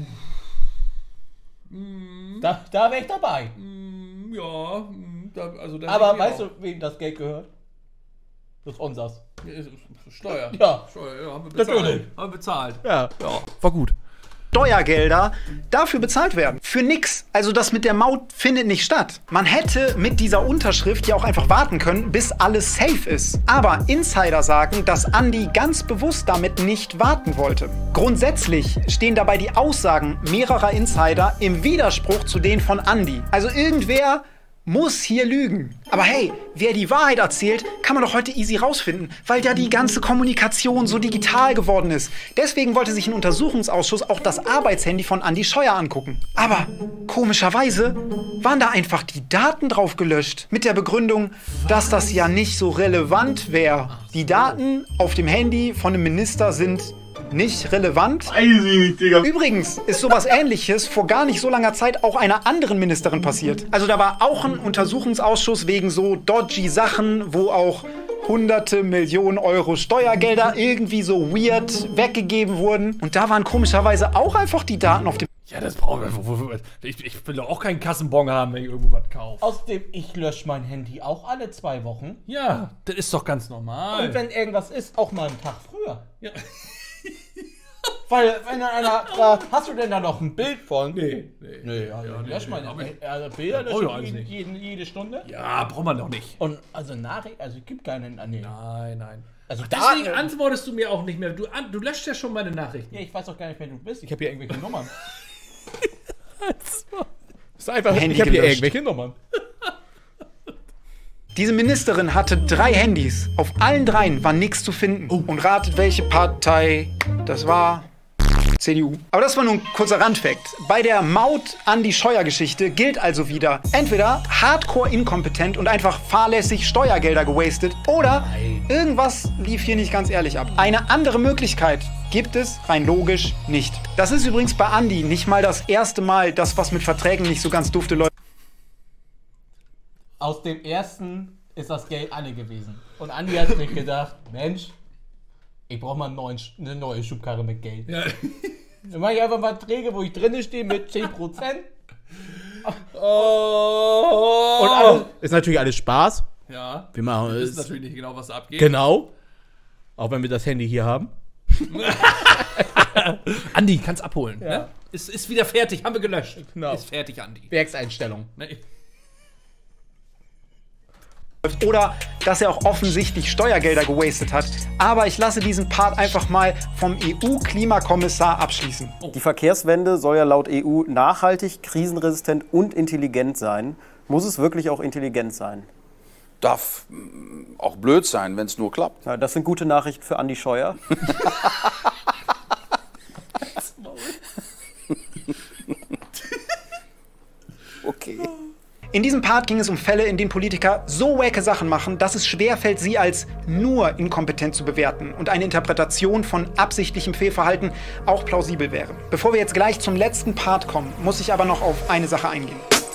Da wäre ich dabei. Ja, also da Aber weißt du, wem das Geld gehört? Das ist unseres. Steuer. Ja. Steuer, ja, haben wir bezahlt. Natürlich. Haben wir bezahlt. Ja. War gut. Steuergelder dafür bezahlt werden. Für nix. Also das mit der Maut findet nicht statt. Man hätte mit dieser Unterschrift ja auch einfach warten können, bis alles safe ist. Aber Insider sagen, dass Andi ganz bewusst damit nicht warten wollte. Grundsätzlich stehen dabei die Aussagen mehrerer Insider im Widerspruch zu denen von Andi. Also irgendwer muss hier lügen. Aber hey, wer die Wahrheit erzählt, kann man doch heute easy rausfinden, weil ja die ganze Kommunikation so digital geworden ist. Deswegen wollte sich ein Untersuchungsausschuss auch das Arbeitshandy von Andi Scheuer angucken. Aber komischerweise waren da einfach die Daten drauf gelöscht. Mit der Begründung, dass das ja nicht so relevant wäre. Die Daten auf dem Handy von einem Minister sind nicht relevant. Übrigens ist sowas Ähnliches vor gar nicht so langer Zeit auch einer anderen Ministerin passiert. Also da war auch ein Untersuchungsausschuss wegen so dodgy Sachen, wo auch hunderte Millionen Euro Steuergelder irgendwie so weird weggegeben wurden. Und da waren komischerweise auch einfach die Daten auf dem... Ja, das brauchen wir. Ich will doch auch keinen Kassenbon haben, wenn ich irgendwo was kaufe. Außerdem, ich lösche mein Handy auch alle 2 Wochen. Ja, das ist doch ganz normal. Und wenn irgendwas ist, auch mal einen Tag früher. Ja. Weil, wenn dann einer fragt, hast du denn da noch ein Bild von? Nee, lösch mal. Also Bilder löschen jede Stunde? Ja, braucht man doch nicht. Und also Nachricht, also es gibt keinen. Nein. Also deswegen antwortest du mir auch nicht mehr. Du löscht ja schon meine Nachrichten. Ja, ich weiß auch gar nicht, wer du bist. Ich habe hier irgendwelche Nummern. Das ist einfach, ich habe hier irgendwelche Nummern. Diese Ministerin hatte 3 Handys. Auf allen 3 war nichts zu finden. Und ratet, welche Partei das war? CDU. Aber das war nur ein kurzer Randfact. Bei der Maut-Andi-Scheuer-Geschichte gilt also wieder, entweder hardcore inkompetent und einfach fahrlässig Steuergelder gewastet oder irgendwas lief hier nicht ganz ehrlich ab. Eine andere Möglichkeit gibt es rein logisch nicht. Das ist übrigens bei Andi nicht mal das erste Mal, dass was mit Verträgen nicht so ganz dufte läuft. Aus dem ersten ist das Geld alle gewesen. Und Andi hat sich gedacht, Mensch, ich brauche mal eine neue Schubkarre mit Geld. Ja. Dann mache ich einfach Verträge, wo ich drinne stehe mit 10%. Oh. Und alles, ist natürlich alles Spaß. Ja. Wir machen wissen natürlich nicht genau, was da abgeht. Genau. Auch wenn wir das Handy hier haben. Andi, kann's abholen. Ja. Ne? Ist wieder fertig, haben wir gelöscht. Genau. Ist fertig, Andi. Werkseinstellung. Ne? Oder dass er auch offensichtlich Steuergelder gewastet hat. Aber ich lasse diesen Part einfach mal vom EU-Klimakommissar abschließen. Die Verkehrswende soll ja laut EU nachhaltig, krisenresistent und intelligent sein. Muss es wirklich auch intelligent sein? Darf auch blöd sein, wenn es nur klappt. Ja, das sind gute Nachrichten für Andi Scheuer. Okay. In diesem Part ging es um Fälle, in denen Politiker so wacke Sachen machen, dass es schwerfällt, sie als nur inkompetent zu bewerten und eine Interpretation von absichtlichem Fehlverhalten auch plausibel wäre. Bevor wir jetzt gleich zum letzten Part kommen, muss ich aber noch auf eine Sache eingehen.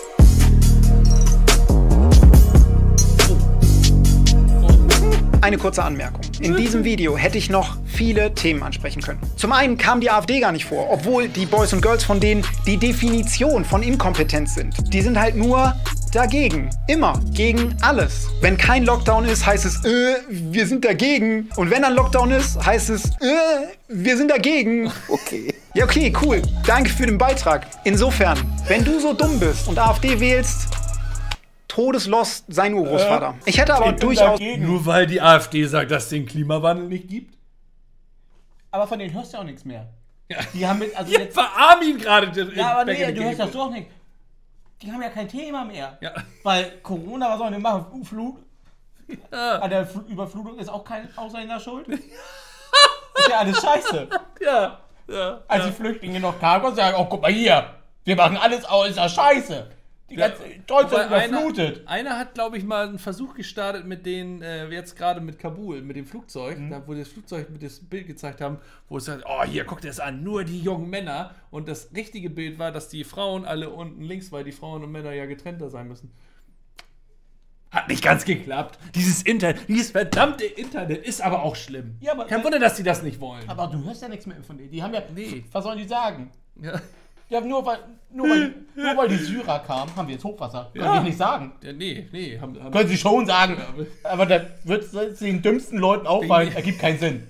Eine kurze Anmerkung. In diesem Video hätte ich noch viele Themen ansprechen können. Zum einen kam die AfD gar nicht vor, obwohl die Boys und Girls von denen die Definition von Inkompetenz sind. Die sind halt nur dagegen. Immer. Gegen alles. Wenn kein Lockdown ist, heißt es, wir sind dagegen. Und wenn ein Lockdown ist, heißt es, wir sind dagegen. Okay. Ja, okay, cool. Danke für den Beitrag. Insofern, wenn du so dumm bist und AfD wählst, todeslost sein Urgroßvater. Ich hätte aber durchaus... Nur weil die AfD sagt, dass es den Klimawandel nicht gibt? Aber von denen hörst du auch nichts mehr. Ja. Die haben mit, also jetzt verarm ihn gerade. Ja, aber nee, du hörst das doch nicht. Die haben ja kein Thema mehr. Ja. Weil Corona, was sollen die machen? Flut? Ja. An der Überflutung ist auch kein Ausländer schuld. Ist ja alles scheiße. Ja. Als die Flüchtlinge noch kamen und sagen, oh, guck mal hier, wir machen alles außer Scheiße. Die ganze Deutschland überflutet. Einer hat, glaube ich, mal einen Versuch gestartet mit den, jetzt gerade mit Kabul, mit dem Flugzeug, da, wo die das Flugzeug mit das Bild gezeigt haben, wo es sagt, oh, hier, guckt es an, nur die jungen Männer. Und das richtige Bild war, dass die Frauen alle unten links, weil die Frauen und Männer ja getrennter sein müssen. Hat nicht ganz geklappt. Dieses verdammte Internet ist aber auch schlimm. Ja, aber kein Wunder, dass die das nicht wollen. Aber du hörst ja nichts mehr von denen. Die haben ja, was sollen die sagen? Ja. Ja, nur weil die Syrer kamen, haben wir jetzt Hochwasser. Können die nicht sagen. Ja, nee. Können sie schon sagen. Aber das wird es den dümmsten Leuten auffallen. Ergibt keinen Sinn.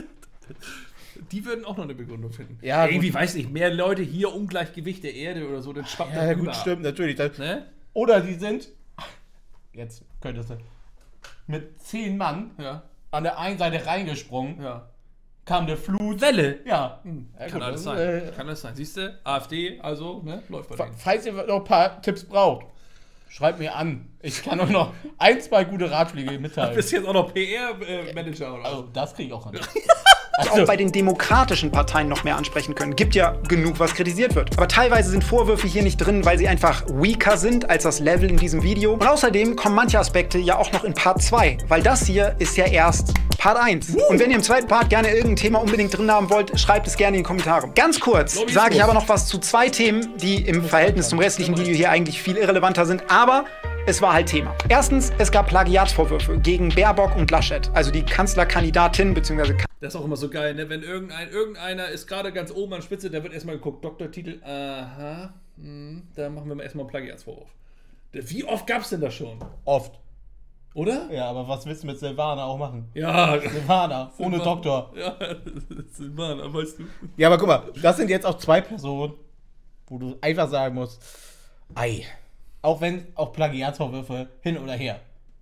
Die würden auch noch eine Begründung finden. Ja, irgendwie, weiß nicht, mehr Leute hier, Ungleichgewicht der Erde oder so, dann schwappt ja, gut, stimmt, natürlich. Das, ne? Oder die sind, jetzt könntest du, mit 10 Mann an der einen Seite reingesprungen. Ja. Kam eine Flut. Welle. Ja. Kann alles sein. Kann alles sein. Siehst du, AfD, also, ne, läuft bei denen. Falls ihr noch ein paar Tipps braucht, schreibt mir an. Ich kann euch noch 1, 2 gute Ratschläge mitteilen. Du bist jetzt auch noch PR-Manager, oder? Also, das kriege ich auch an. Auch bei den demokratischen Parteien noch mehr ansprechen können. Gibt ja genug, was kritisiert wird. Aber teilweise sind Vorwürfe hier nicht drin, weil sie einfach weaker sind als das Level in diesem Video. Und außerdem kommen manche Aspekte ja auch noch in Part 2, weil das hier ist ja erst Part 1. Und wenn ihr im zweiten Part gerne irgendein Thema unbedingt drin haben wollt, schreibt es gerne in die Kommentare. Ganz kurz sage ich aber noch was zu 2 Themen, die im Verhältnis zum restlichen Video hier eigentlich viel irrelevanter sind, aber es war halt Thema. Erstens, es gab Plagiatsvorwürfe gegen Baerbock und Laschet, also die Kanzlerkandidatin bzw. Das ist auch immer so geil, ne? Wenn irgendeiner ist gerade ganz oben an Spitze, da wird erstmal geguckt, Doktortitel, aha, da machen wir erstmal einen Plagiatsvorwurf. Wie oft gab's denn das schon? Oft. Oder? Ja, aber was willst du mit Silvana auch machen? Ja. Silvana, ohne Doktor. Ja, Silvana, weißt du. Ja, aber guck mal, das sind jetzt auch 2 Personen, wo du einfach sagen musst, ei, auch wenn auch Plagiatsvorwürfe hin oder her.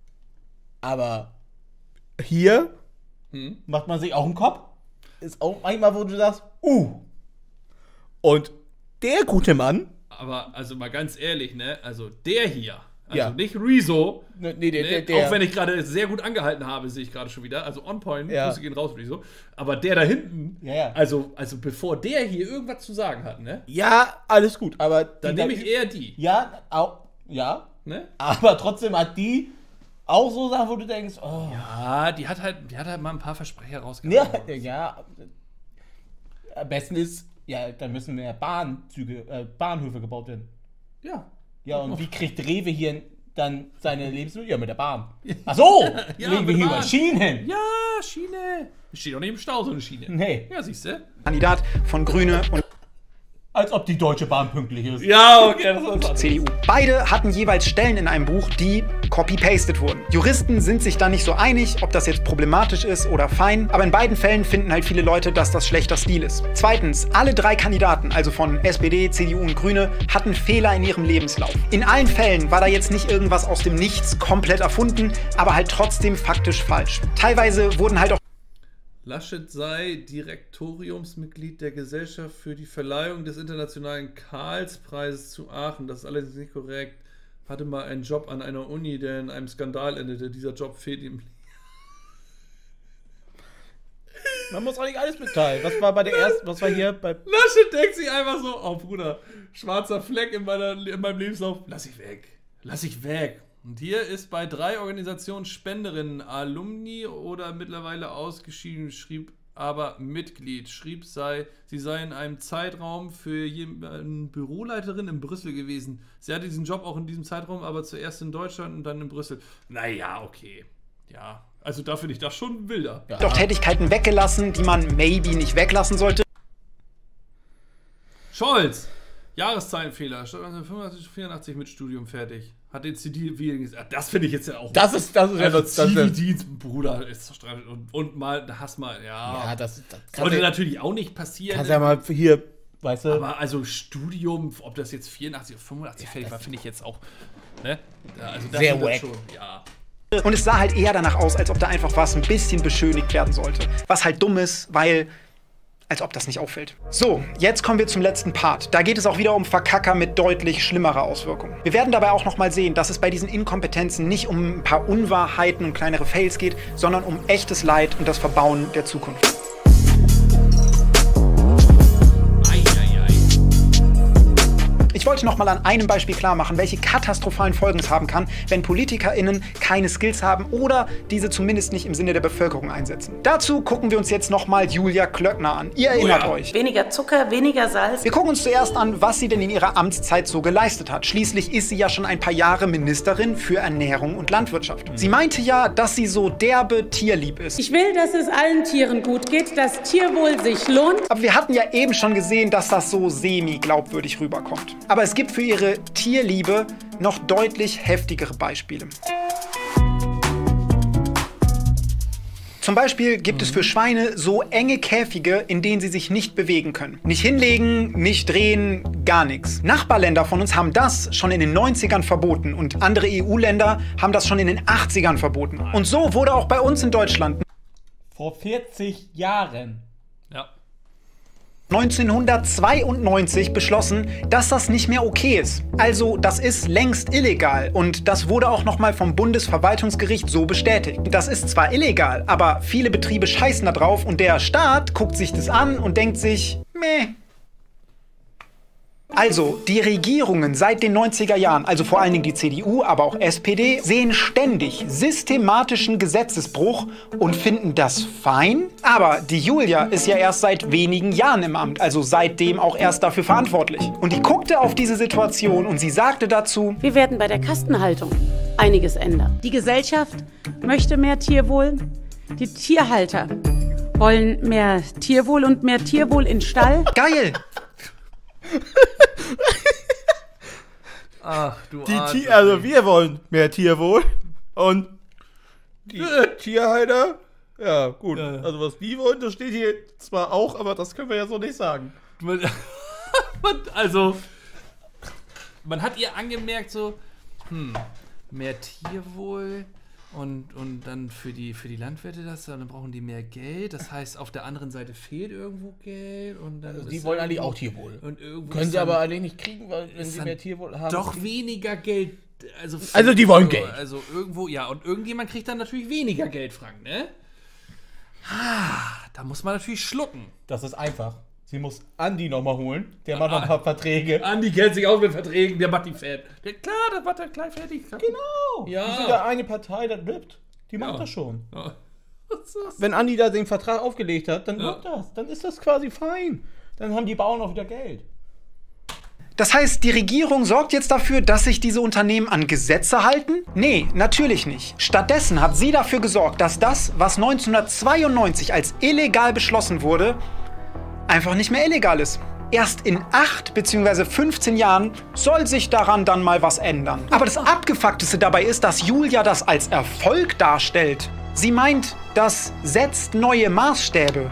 Aber hier macht man sich auch einen Kopf. Ist auch manchmal, wo du sagst, Und der gute Mann. Aber also mal ganz ehrlich, ne? Also der hier. Also nicht Rezo. Nee, der. Auch wenn ich gerade sehr gut angehalten habe, sehe ich gerade schon wieder. Also on point, Grüße gehen raus, Rezo. Aber der da hinten, also bevor der hier irgendwas zu sagen hat, ne? Ja, alles gut, aber dann nehme ich eher die. Ja, auch, ja. Ne? Aber trotzdem hat die auch so Sachen, wo du denkst, oh. Ja, die hat halt mal ein paar Versprecher rausgehauen. Ja. Am besten ist, dann müssen mehr Bahnhöfe gebaut werden. Ja. Ja, und wie kriegt Rewe hier dann seine Lebensmittel? Ja, mit der Bahn. Ach so, legen wir hier über Schienen. Ja, Schiene. Steht doch nicht im Stau, so eine Schiene. Nee. Ja, siehst du? Kandidat von Grüne und als ob die Deutsche Bahn pünktlich ist. Ja, okay, das ist CDU. Beide hatten jeweils Stellen in einem Buch, die copy-pasted wurden. Juristen sind sich da nicht so einig, ob das jetzt problematisch ist oder fein, aber in beiden Fällen finden halt viele Leute, dass das schlechter Stil ist. Zweitens, alle 3 Kandidaten, also von SPD, CDU und Grüne, hatten Fehler in ihrem Lebenslauf. In allen Fällen war da jetzt nicht irgendwas aus dem Nichts komplett erfunden, aber halt trotzdem faktisch falsch. Teilweise wurden halt auch Laschet sei Direktoriumsmitglied der Gesellschaft für die Verleihung des Internationalen Karlspreises zu Aachen. Das ist allerdings nicht korrekt. Hatte mal einen Job an einer Uni, der in einem Skandal endete. Dieser Job fehlt ihm. Man muss auch nicht alles mitteilen. Was war hier bei... Laschet denkt sich einfach so, oh Bruder, schwarzer Fleck in meinem Lebenslauf. Lass ich weg. Und hier ist bei 3 Organisationen Spenderin, Alumni oder mittlerweile ausgeschieden, schrieb aber Mitglied. Sie sei in einem Zeitraum für eine Büroleiterin in Brüssel gewesen. Sie hatte diesen Job auch in diesem Zeitraum, aber zuerst in Deutschland und dann in Brüssel. Naja, okay. Ja, also da finde ich das schon wilder. Ja. Doch Tätigkeiten weggelassen, die man maybe nicht weglassen sollte. Scholz! Jahreszahlenfehler. Statt 1985 mit Studium fertig. Hat den Zivildienst. Das finde ich jetzt ja auch. Das ist Zivildienst, Bruder. Ist und mal, hast mal, ja. Das sollte natürlich auch nicht passieren. Kannst ja mal hier, weißt du. Aber also Studium, ob das jetzt 84 oder 85 fertig war, finde ich jetzt auch. Ne? Also das sehr wack. Schon, ja. Und es sah halt eher danach aus, als ob da einfach was ein bisschen beschönigt werden sollte. Was halt dumm ist, weil als ob das nicht auffällt. So, jetzt kommen wir zum letzten Part. Da geht es auch wieder um Verkacker mit deutlich schlimmerer Auswirkung. Wir werden dabei auch nochmal sehen, dass es bei diesen Inkompetenzen nicht um ein paar Unwahrheiten und kleinere Fails geht, sondern um echtes Leid und das Verbauen der Zukunft. Ich wollte noch mal an einem Beispiel klar machen, welche katastrophalen Folgen es haben kann, wenn PolitikerInnen keine Skills haben oder diese zumindest nicht im Sinne der Bevölkerung einsetzen. Dazu gucken wir uns jetzt noch mal Julia Klöckner an. Ihr erinnert euch. Weniger Zucker, weniger Salz. Wir gucken uns zuerst an, was sie denn in ihrer Amtszeit so geleistet hat. Schließlich ist sie ja schon ein paar Jahre Ministerin für Ernährung und Landwirtschaft. Sie meinte ja, dass sie so derbe tierlieb ist. Ich will, dass es allen Tieren gut geht, dass Tierwohl sich lohnt. Aber wir hatten ja eben schon gesehen, dass das so semi-glaubwürdig rüberkommt. Aber es gibt für ihre Tierliebe noch deutlich heftigere Beispiele. Zum Beispiel gibt es für Schweine so enge Käfige, in denen sie sich nicht bewegen können. Nicht hinlegen, nicht drehen, gar nichts. Nachbarländer von uns haben das schon in den 90ern verboten und andere EU-Länder haben das schon in den 80ern verboten. Und so wurde auch bei uns in Deutschland vor 40 Jahren 1992 beschlossen, dass das nicht mehr okay ist. Also, das ist längst illegal und das wurde auch nochmal vom Bundesverwaltungsgericht so bestätigt. Das ist zwar illegal, aber viele Betriebe scheißen da drauf und der Staat guckt sich das an und denkt sich, meh. Also, die Regierungen seit den 90er Jahren, also vor allen Dingen die CDU, aber auch SPD, sehen ständig systematischen Gesetzesbruch und finden das fein. Aber die Julia ist ja erst seit wenigen Jahren im Amt, also seitdem auch erst dafür verantwortlich. Und die guckte auf diese Situation und sie sagte dazu: Wir werden bei der Kastenhaltung einiges ändern. Die Gesellschaft möchte mehr Tierwohl. Die Tierhalter wollen mehr Tierwohl und mehr Tierwohl in Stall. Geil! Ach, du Also wir wollen mehr Tierwohl und die Tierhalter, ja gut, also was die wollen, das steht hier zwar auch, aber das können wir ja so nicht sagen. Also, man hat ihr angemerkt so, mehr Tierwohl und dann für die Landwirte dann brauchen die mehr Geld. Das heißt, auf der anderen Seite fehlt irgendwo Geld. Und dann also die wollen eigentlich auch Tierwohl. Und können sie aber eigentlich nicht kriegen, weil wenn sie mehr Tierwohl haben. Doch weniger Geld. Also die wollen Geld. Also irgendwo, ja. Und irgendjemand kriegt dann natürlich weniger Geld, Frank, ne? Da muss man natürlich schlucken. Das ist einfach. Sie muss Andi nochmal holen. Der macht noch ein paar Verträge. Andi kennt sich aus mit Verträgen, der macht die fertig. Klar, das macht er gleich fertig. Genau. Ja. Die sind da eine Partei, das bleibt. Die macht das schon. Ja. Wenn Andi da den Vertrag aufgelegt hat, dann wird das. Dann ist das quasi fein. Dann haben die Bauern auch wieder Geld. Das heißt, die Regierung sorgt jetzt dafür, dass sich diese Unternehmen an Gesetze halten? Nee, natürlich nicht. Stattdessen hat sie dafür gesorgt, dass das, was 1992 als illegal beschlossen wurde, einfach nicht mehr illegal ist. Erst in 8 bzw. 15 Jahren soll sich daran dann mal was ändern. Aber das Abgefuckteste dabei ist, dass Julia das als Erfolg darstellt. Sie meint, das setzt neue Maßstäbe.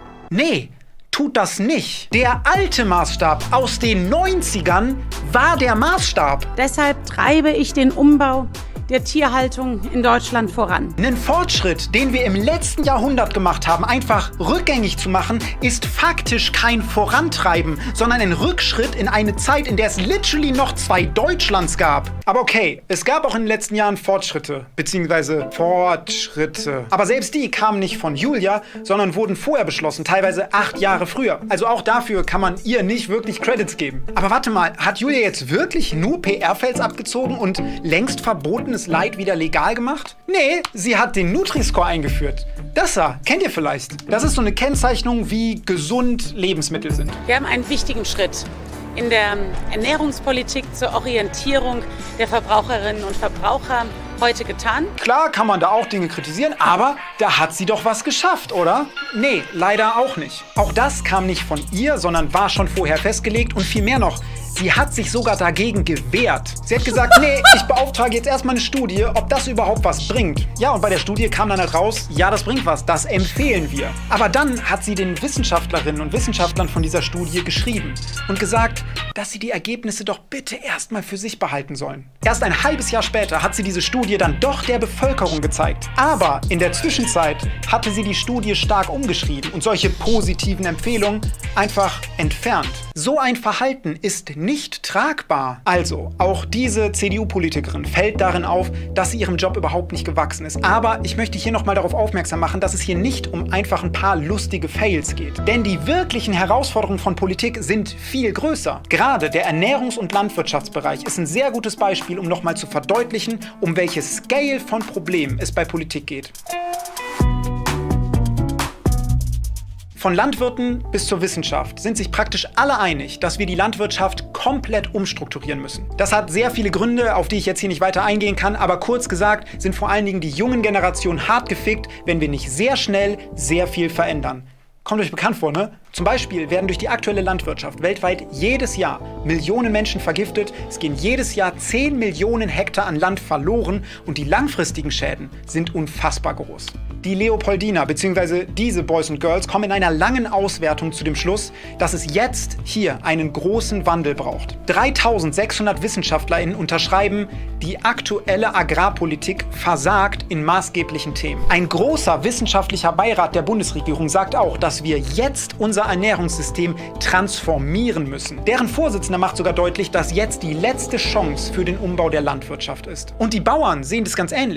Nee, tut das nicht. Der alte Maßstab aus den 90ern war der Maßstab. Deshalb treibe ich den Umbau der Tierhaltung in Deutschland voran. Einen Fortschritt, den wir im letzten Jahrhundert gemacht haben, einfach rückgängig zu machen, ist faktisch kein Vorantreiben, sondern ein Rückschritt in eine Zeit, in der es literally noch 2 Deutschlands gab. Aber okay, es gab auch in den letzten Jahren Fortschritte, beziehungsweise Fortschritte. Aber selbst die kamen nicht von Julia, sondern wurden vorher beschlossen, teilweise 8 Jahre früher. Also auch dafür kann man ihr nicht wirklich Credits geben. Aber warte mal, hat Julia jetzt wirklich nur PR-Fails abgezogen und längst verbotenes Leid wieder legal gemacht? Nee, sie hat den Nutri-Score eingeführt. Das da, kennt ihr vielleicht? Das ist so eine Kennzeichnung, wie gesund Lebensmittel sind. Wir haben einen wichtigen Schritt in der Ernährungspolitik zur Orientierung der Verbraucherinnen und Verbraucher heute getan. Klar kann man da auch Dinge kritisieren, aber da hat sie doch was geschafft, oder? Nee, leider auch nicht. Auch das kam nicht von ihr, sondern war schon vorher festgelegt und viel mehr noch. Sie hat sich sogar dagegen gewehrt. Sie hat gesagt, nee, ich beauftrage jetzt erstmal eine Studie, ob das überhaupt was bringt. Ja, und bei der Studie kam dann halt raus, ja, das bringt was, das empfehlen wir. Aber dann hat sie den Wissenschaftlerinnen und Wissenschaftlern von dieser Studie geschrieben und gesagt, dass sie die Ergebnisse doch bitte erstmal für sich behalten sollen. Erst ein halbes Jahr später hat sie diese Studie dann doch der Bevölkerung gezeigt. Aber in der Zwischenzeit hatte sie die Studie stark umgeschrieben und solche positiven Empfehlungen einfach entfernt. So ein Verhalten ist nicht tragbar. Also, auch diese CDU-Politikerin fällt darin auf, dass sie ihrem Job überhaupt nicht gewachsen ist. Aber ich möchte hier nochmal darauf aufmerksam machen, dass es hier nicht um einfach ein paar lustige Fails geht. Denn die wirklichen Herausforderungen von Politik sind viel größer. Gerade der Ernährungs- und Landwirtschaftsbereich ist ein sehr gutes Beispiel, um nochmal zu verdeutlichen, um welches Scale von Problemen es bei Politik geht. Von Landwirten bis zur Wissenschaft sind sich praktisch alle einig, dass wir die Landwirtschaft komplett umstrukturieren müssen. Das hat sehr viele Gründe, auf die ich jetzt hier nicht weiter eingehen kann, aber kurz gesagt sind vor allen Dingen die jungen Generationen hart gefickt, wenn wir nicht sehr schnell sehr viel verändern. Kommt euch bekannt vor, ne? Zum Beispiel werden durch die aktuelle Landwirtschaft weltweit jedes Jahr Millionen Menschen vergiftet, es gehen jedes Jahr 10 Millionen Hektar an Land verloren und die langfristigen Schäden sind unfassbar groß. Die Leopoldina bzw. diese Boys und Girls kommen in einer langen Auswertung zu dem Schluss, dass es jetzt hier einen großen Wandel braucht. 3600 WissenschaftlerInnen unterschreiben, die aktuelle Agrarpolitik versagt in maßgeblichen Themen. Ein großer wissenschaftlicher Beirat der Bundesregierung sagt auch, dass wir jetzt unser Ernährungssystem transformieren müssen. Deren Vorsitzender macht sogar deutlich, dass jetzt die letzte Chance für den Umbau der Landwirtschaft ist. Und die Bauern sehen das ganz ähnlich.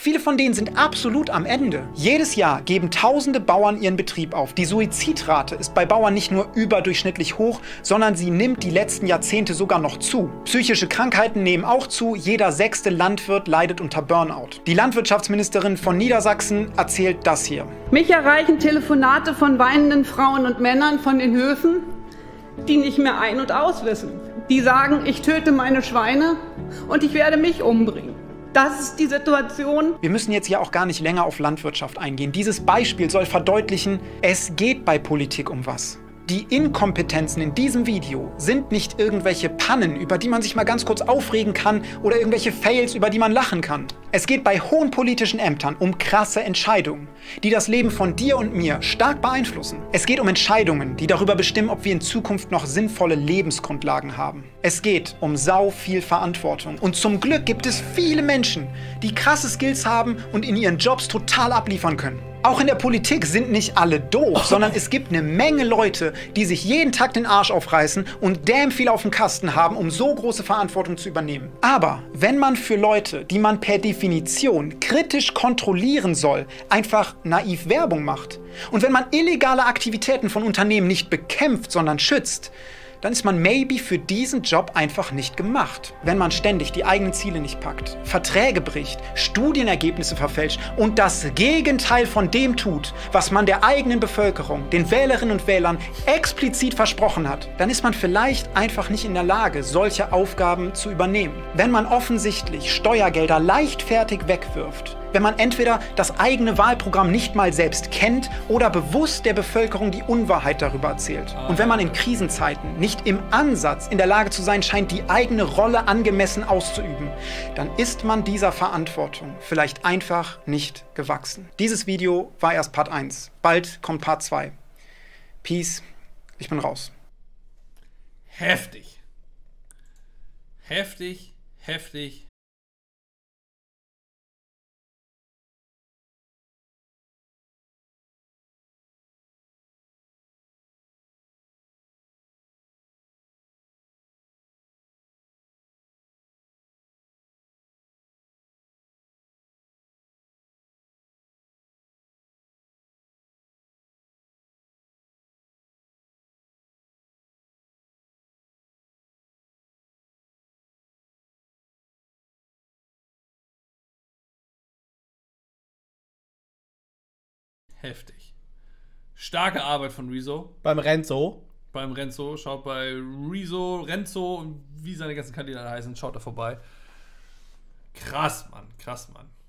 Viele von denen sind absolut am Ende. Jedes Jahr geben tausende Bauern ihren Betrieb auf. Die Suizidrate ist bei Bauern nicht nur überdurchschnittlich hoch, sondern sie nimmt die letzten Jahrzehnte sogar noch zu. Psychische Krankheiten nehmen auch zu. Jeder 6. Landwirt leidet unter Burnout. Die Landwirtschaftsministerin von Niedersachsen erzählt das hier. Mich erreichen Telefonate von weinenden Frauen und Männern von den Höfen, die nicht mehr ein- und auswissen. Die sagen, ich töte meine Schweine und ich werde mich umbringen. Das ist die Situation. Wir müssen jetzt ja auch gar nicht länger auf Landwirtschaft eingehen. Dieses Beispiel soll verdeutlichen, es geht bei Politik um was. Die Inkompetenzen in diesem Video sind nicht irgendwelche Pannen, über die man sich mal ganz kurz aufregen kann oder irgendwelche Fails, über die man lachen kann. Es geht bei hohen politischen Ämtern um krasse Entscheidungen, die das Leben von dir und mir stark beeinflussen. Es geht um Entscheidungen, die darüber bestimmen, ob wir in Zukunft noch sinnvolle Lebensgrundlagen haben. Es geht um sau viel Verantwortung. Und zum Glück gibt es viele Menschen, die krasse Skills haben und in ihren Jobs total abliefern können. Auch in der Politik sind nicht alle doof, sondern es gibt eine Menge Leute, die sich jeden Tag den Arsch aufreißen und damn viel auf dem Kasten haben, um so große Verantwortung zu übernehmen. Aber wenn man für Leute, die man per Definition kritisch kontrollieren soll, einfach naiv Werbung macht und wenn man illegale Aktivitäten von Unternehmen nicht bekämpft, sondern schützt, dann ist man maybe für diesen Job einfach nicht gemacht. Wenn man ständig die eigenen Ziele nicht packt, Verträge bricht, Studienergebnisse verfälscht und das Gegenteil von dem tut, was man der eigenen Bevölkerung, den Wählerinnen und Wählern explizit versprochen hat, dann ist man vielleicht einfach nicht in der Lage, solche Aufgaben zu übernehmen. Wenn man offensichtlich Steuergelder leichtfertig wegwirft, wenn man entweder das eigene Wahlprogramm nicht mal selbst kennt oder bewusst der Bevölkerung die Unwahrheit darüber erzählt. Und wenn man in Krisenzeiten nicht im Ansatz in der Lage zu sein scheint, die eigene Rolle angemessen auszuüben, dann ist man dieser Verantwortung vielleicht einfach nicht gewachsen. Dieses Video war erst Part 1. Bald kommt Part 2. Peace. Ich bin raus. Heftig. Heftig, heftig. Heftig. Starke Arbeit von Rezo. Beim Renzo. Schaut bei Renzo und wie seine ganzen Kandidaten heißen, schaut da vorbei. Krass, Mann.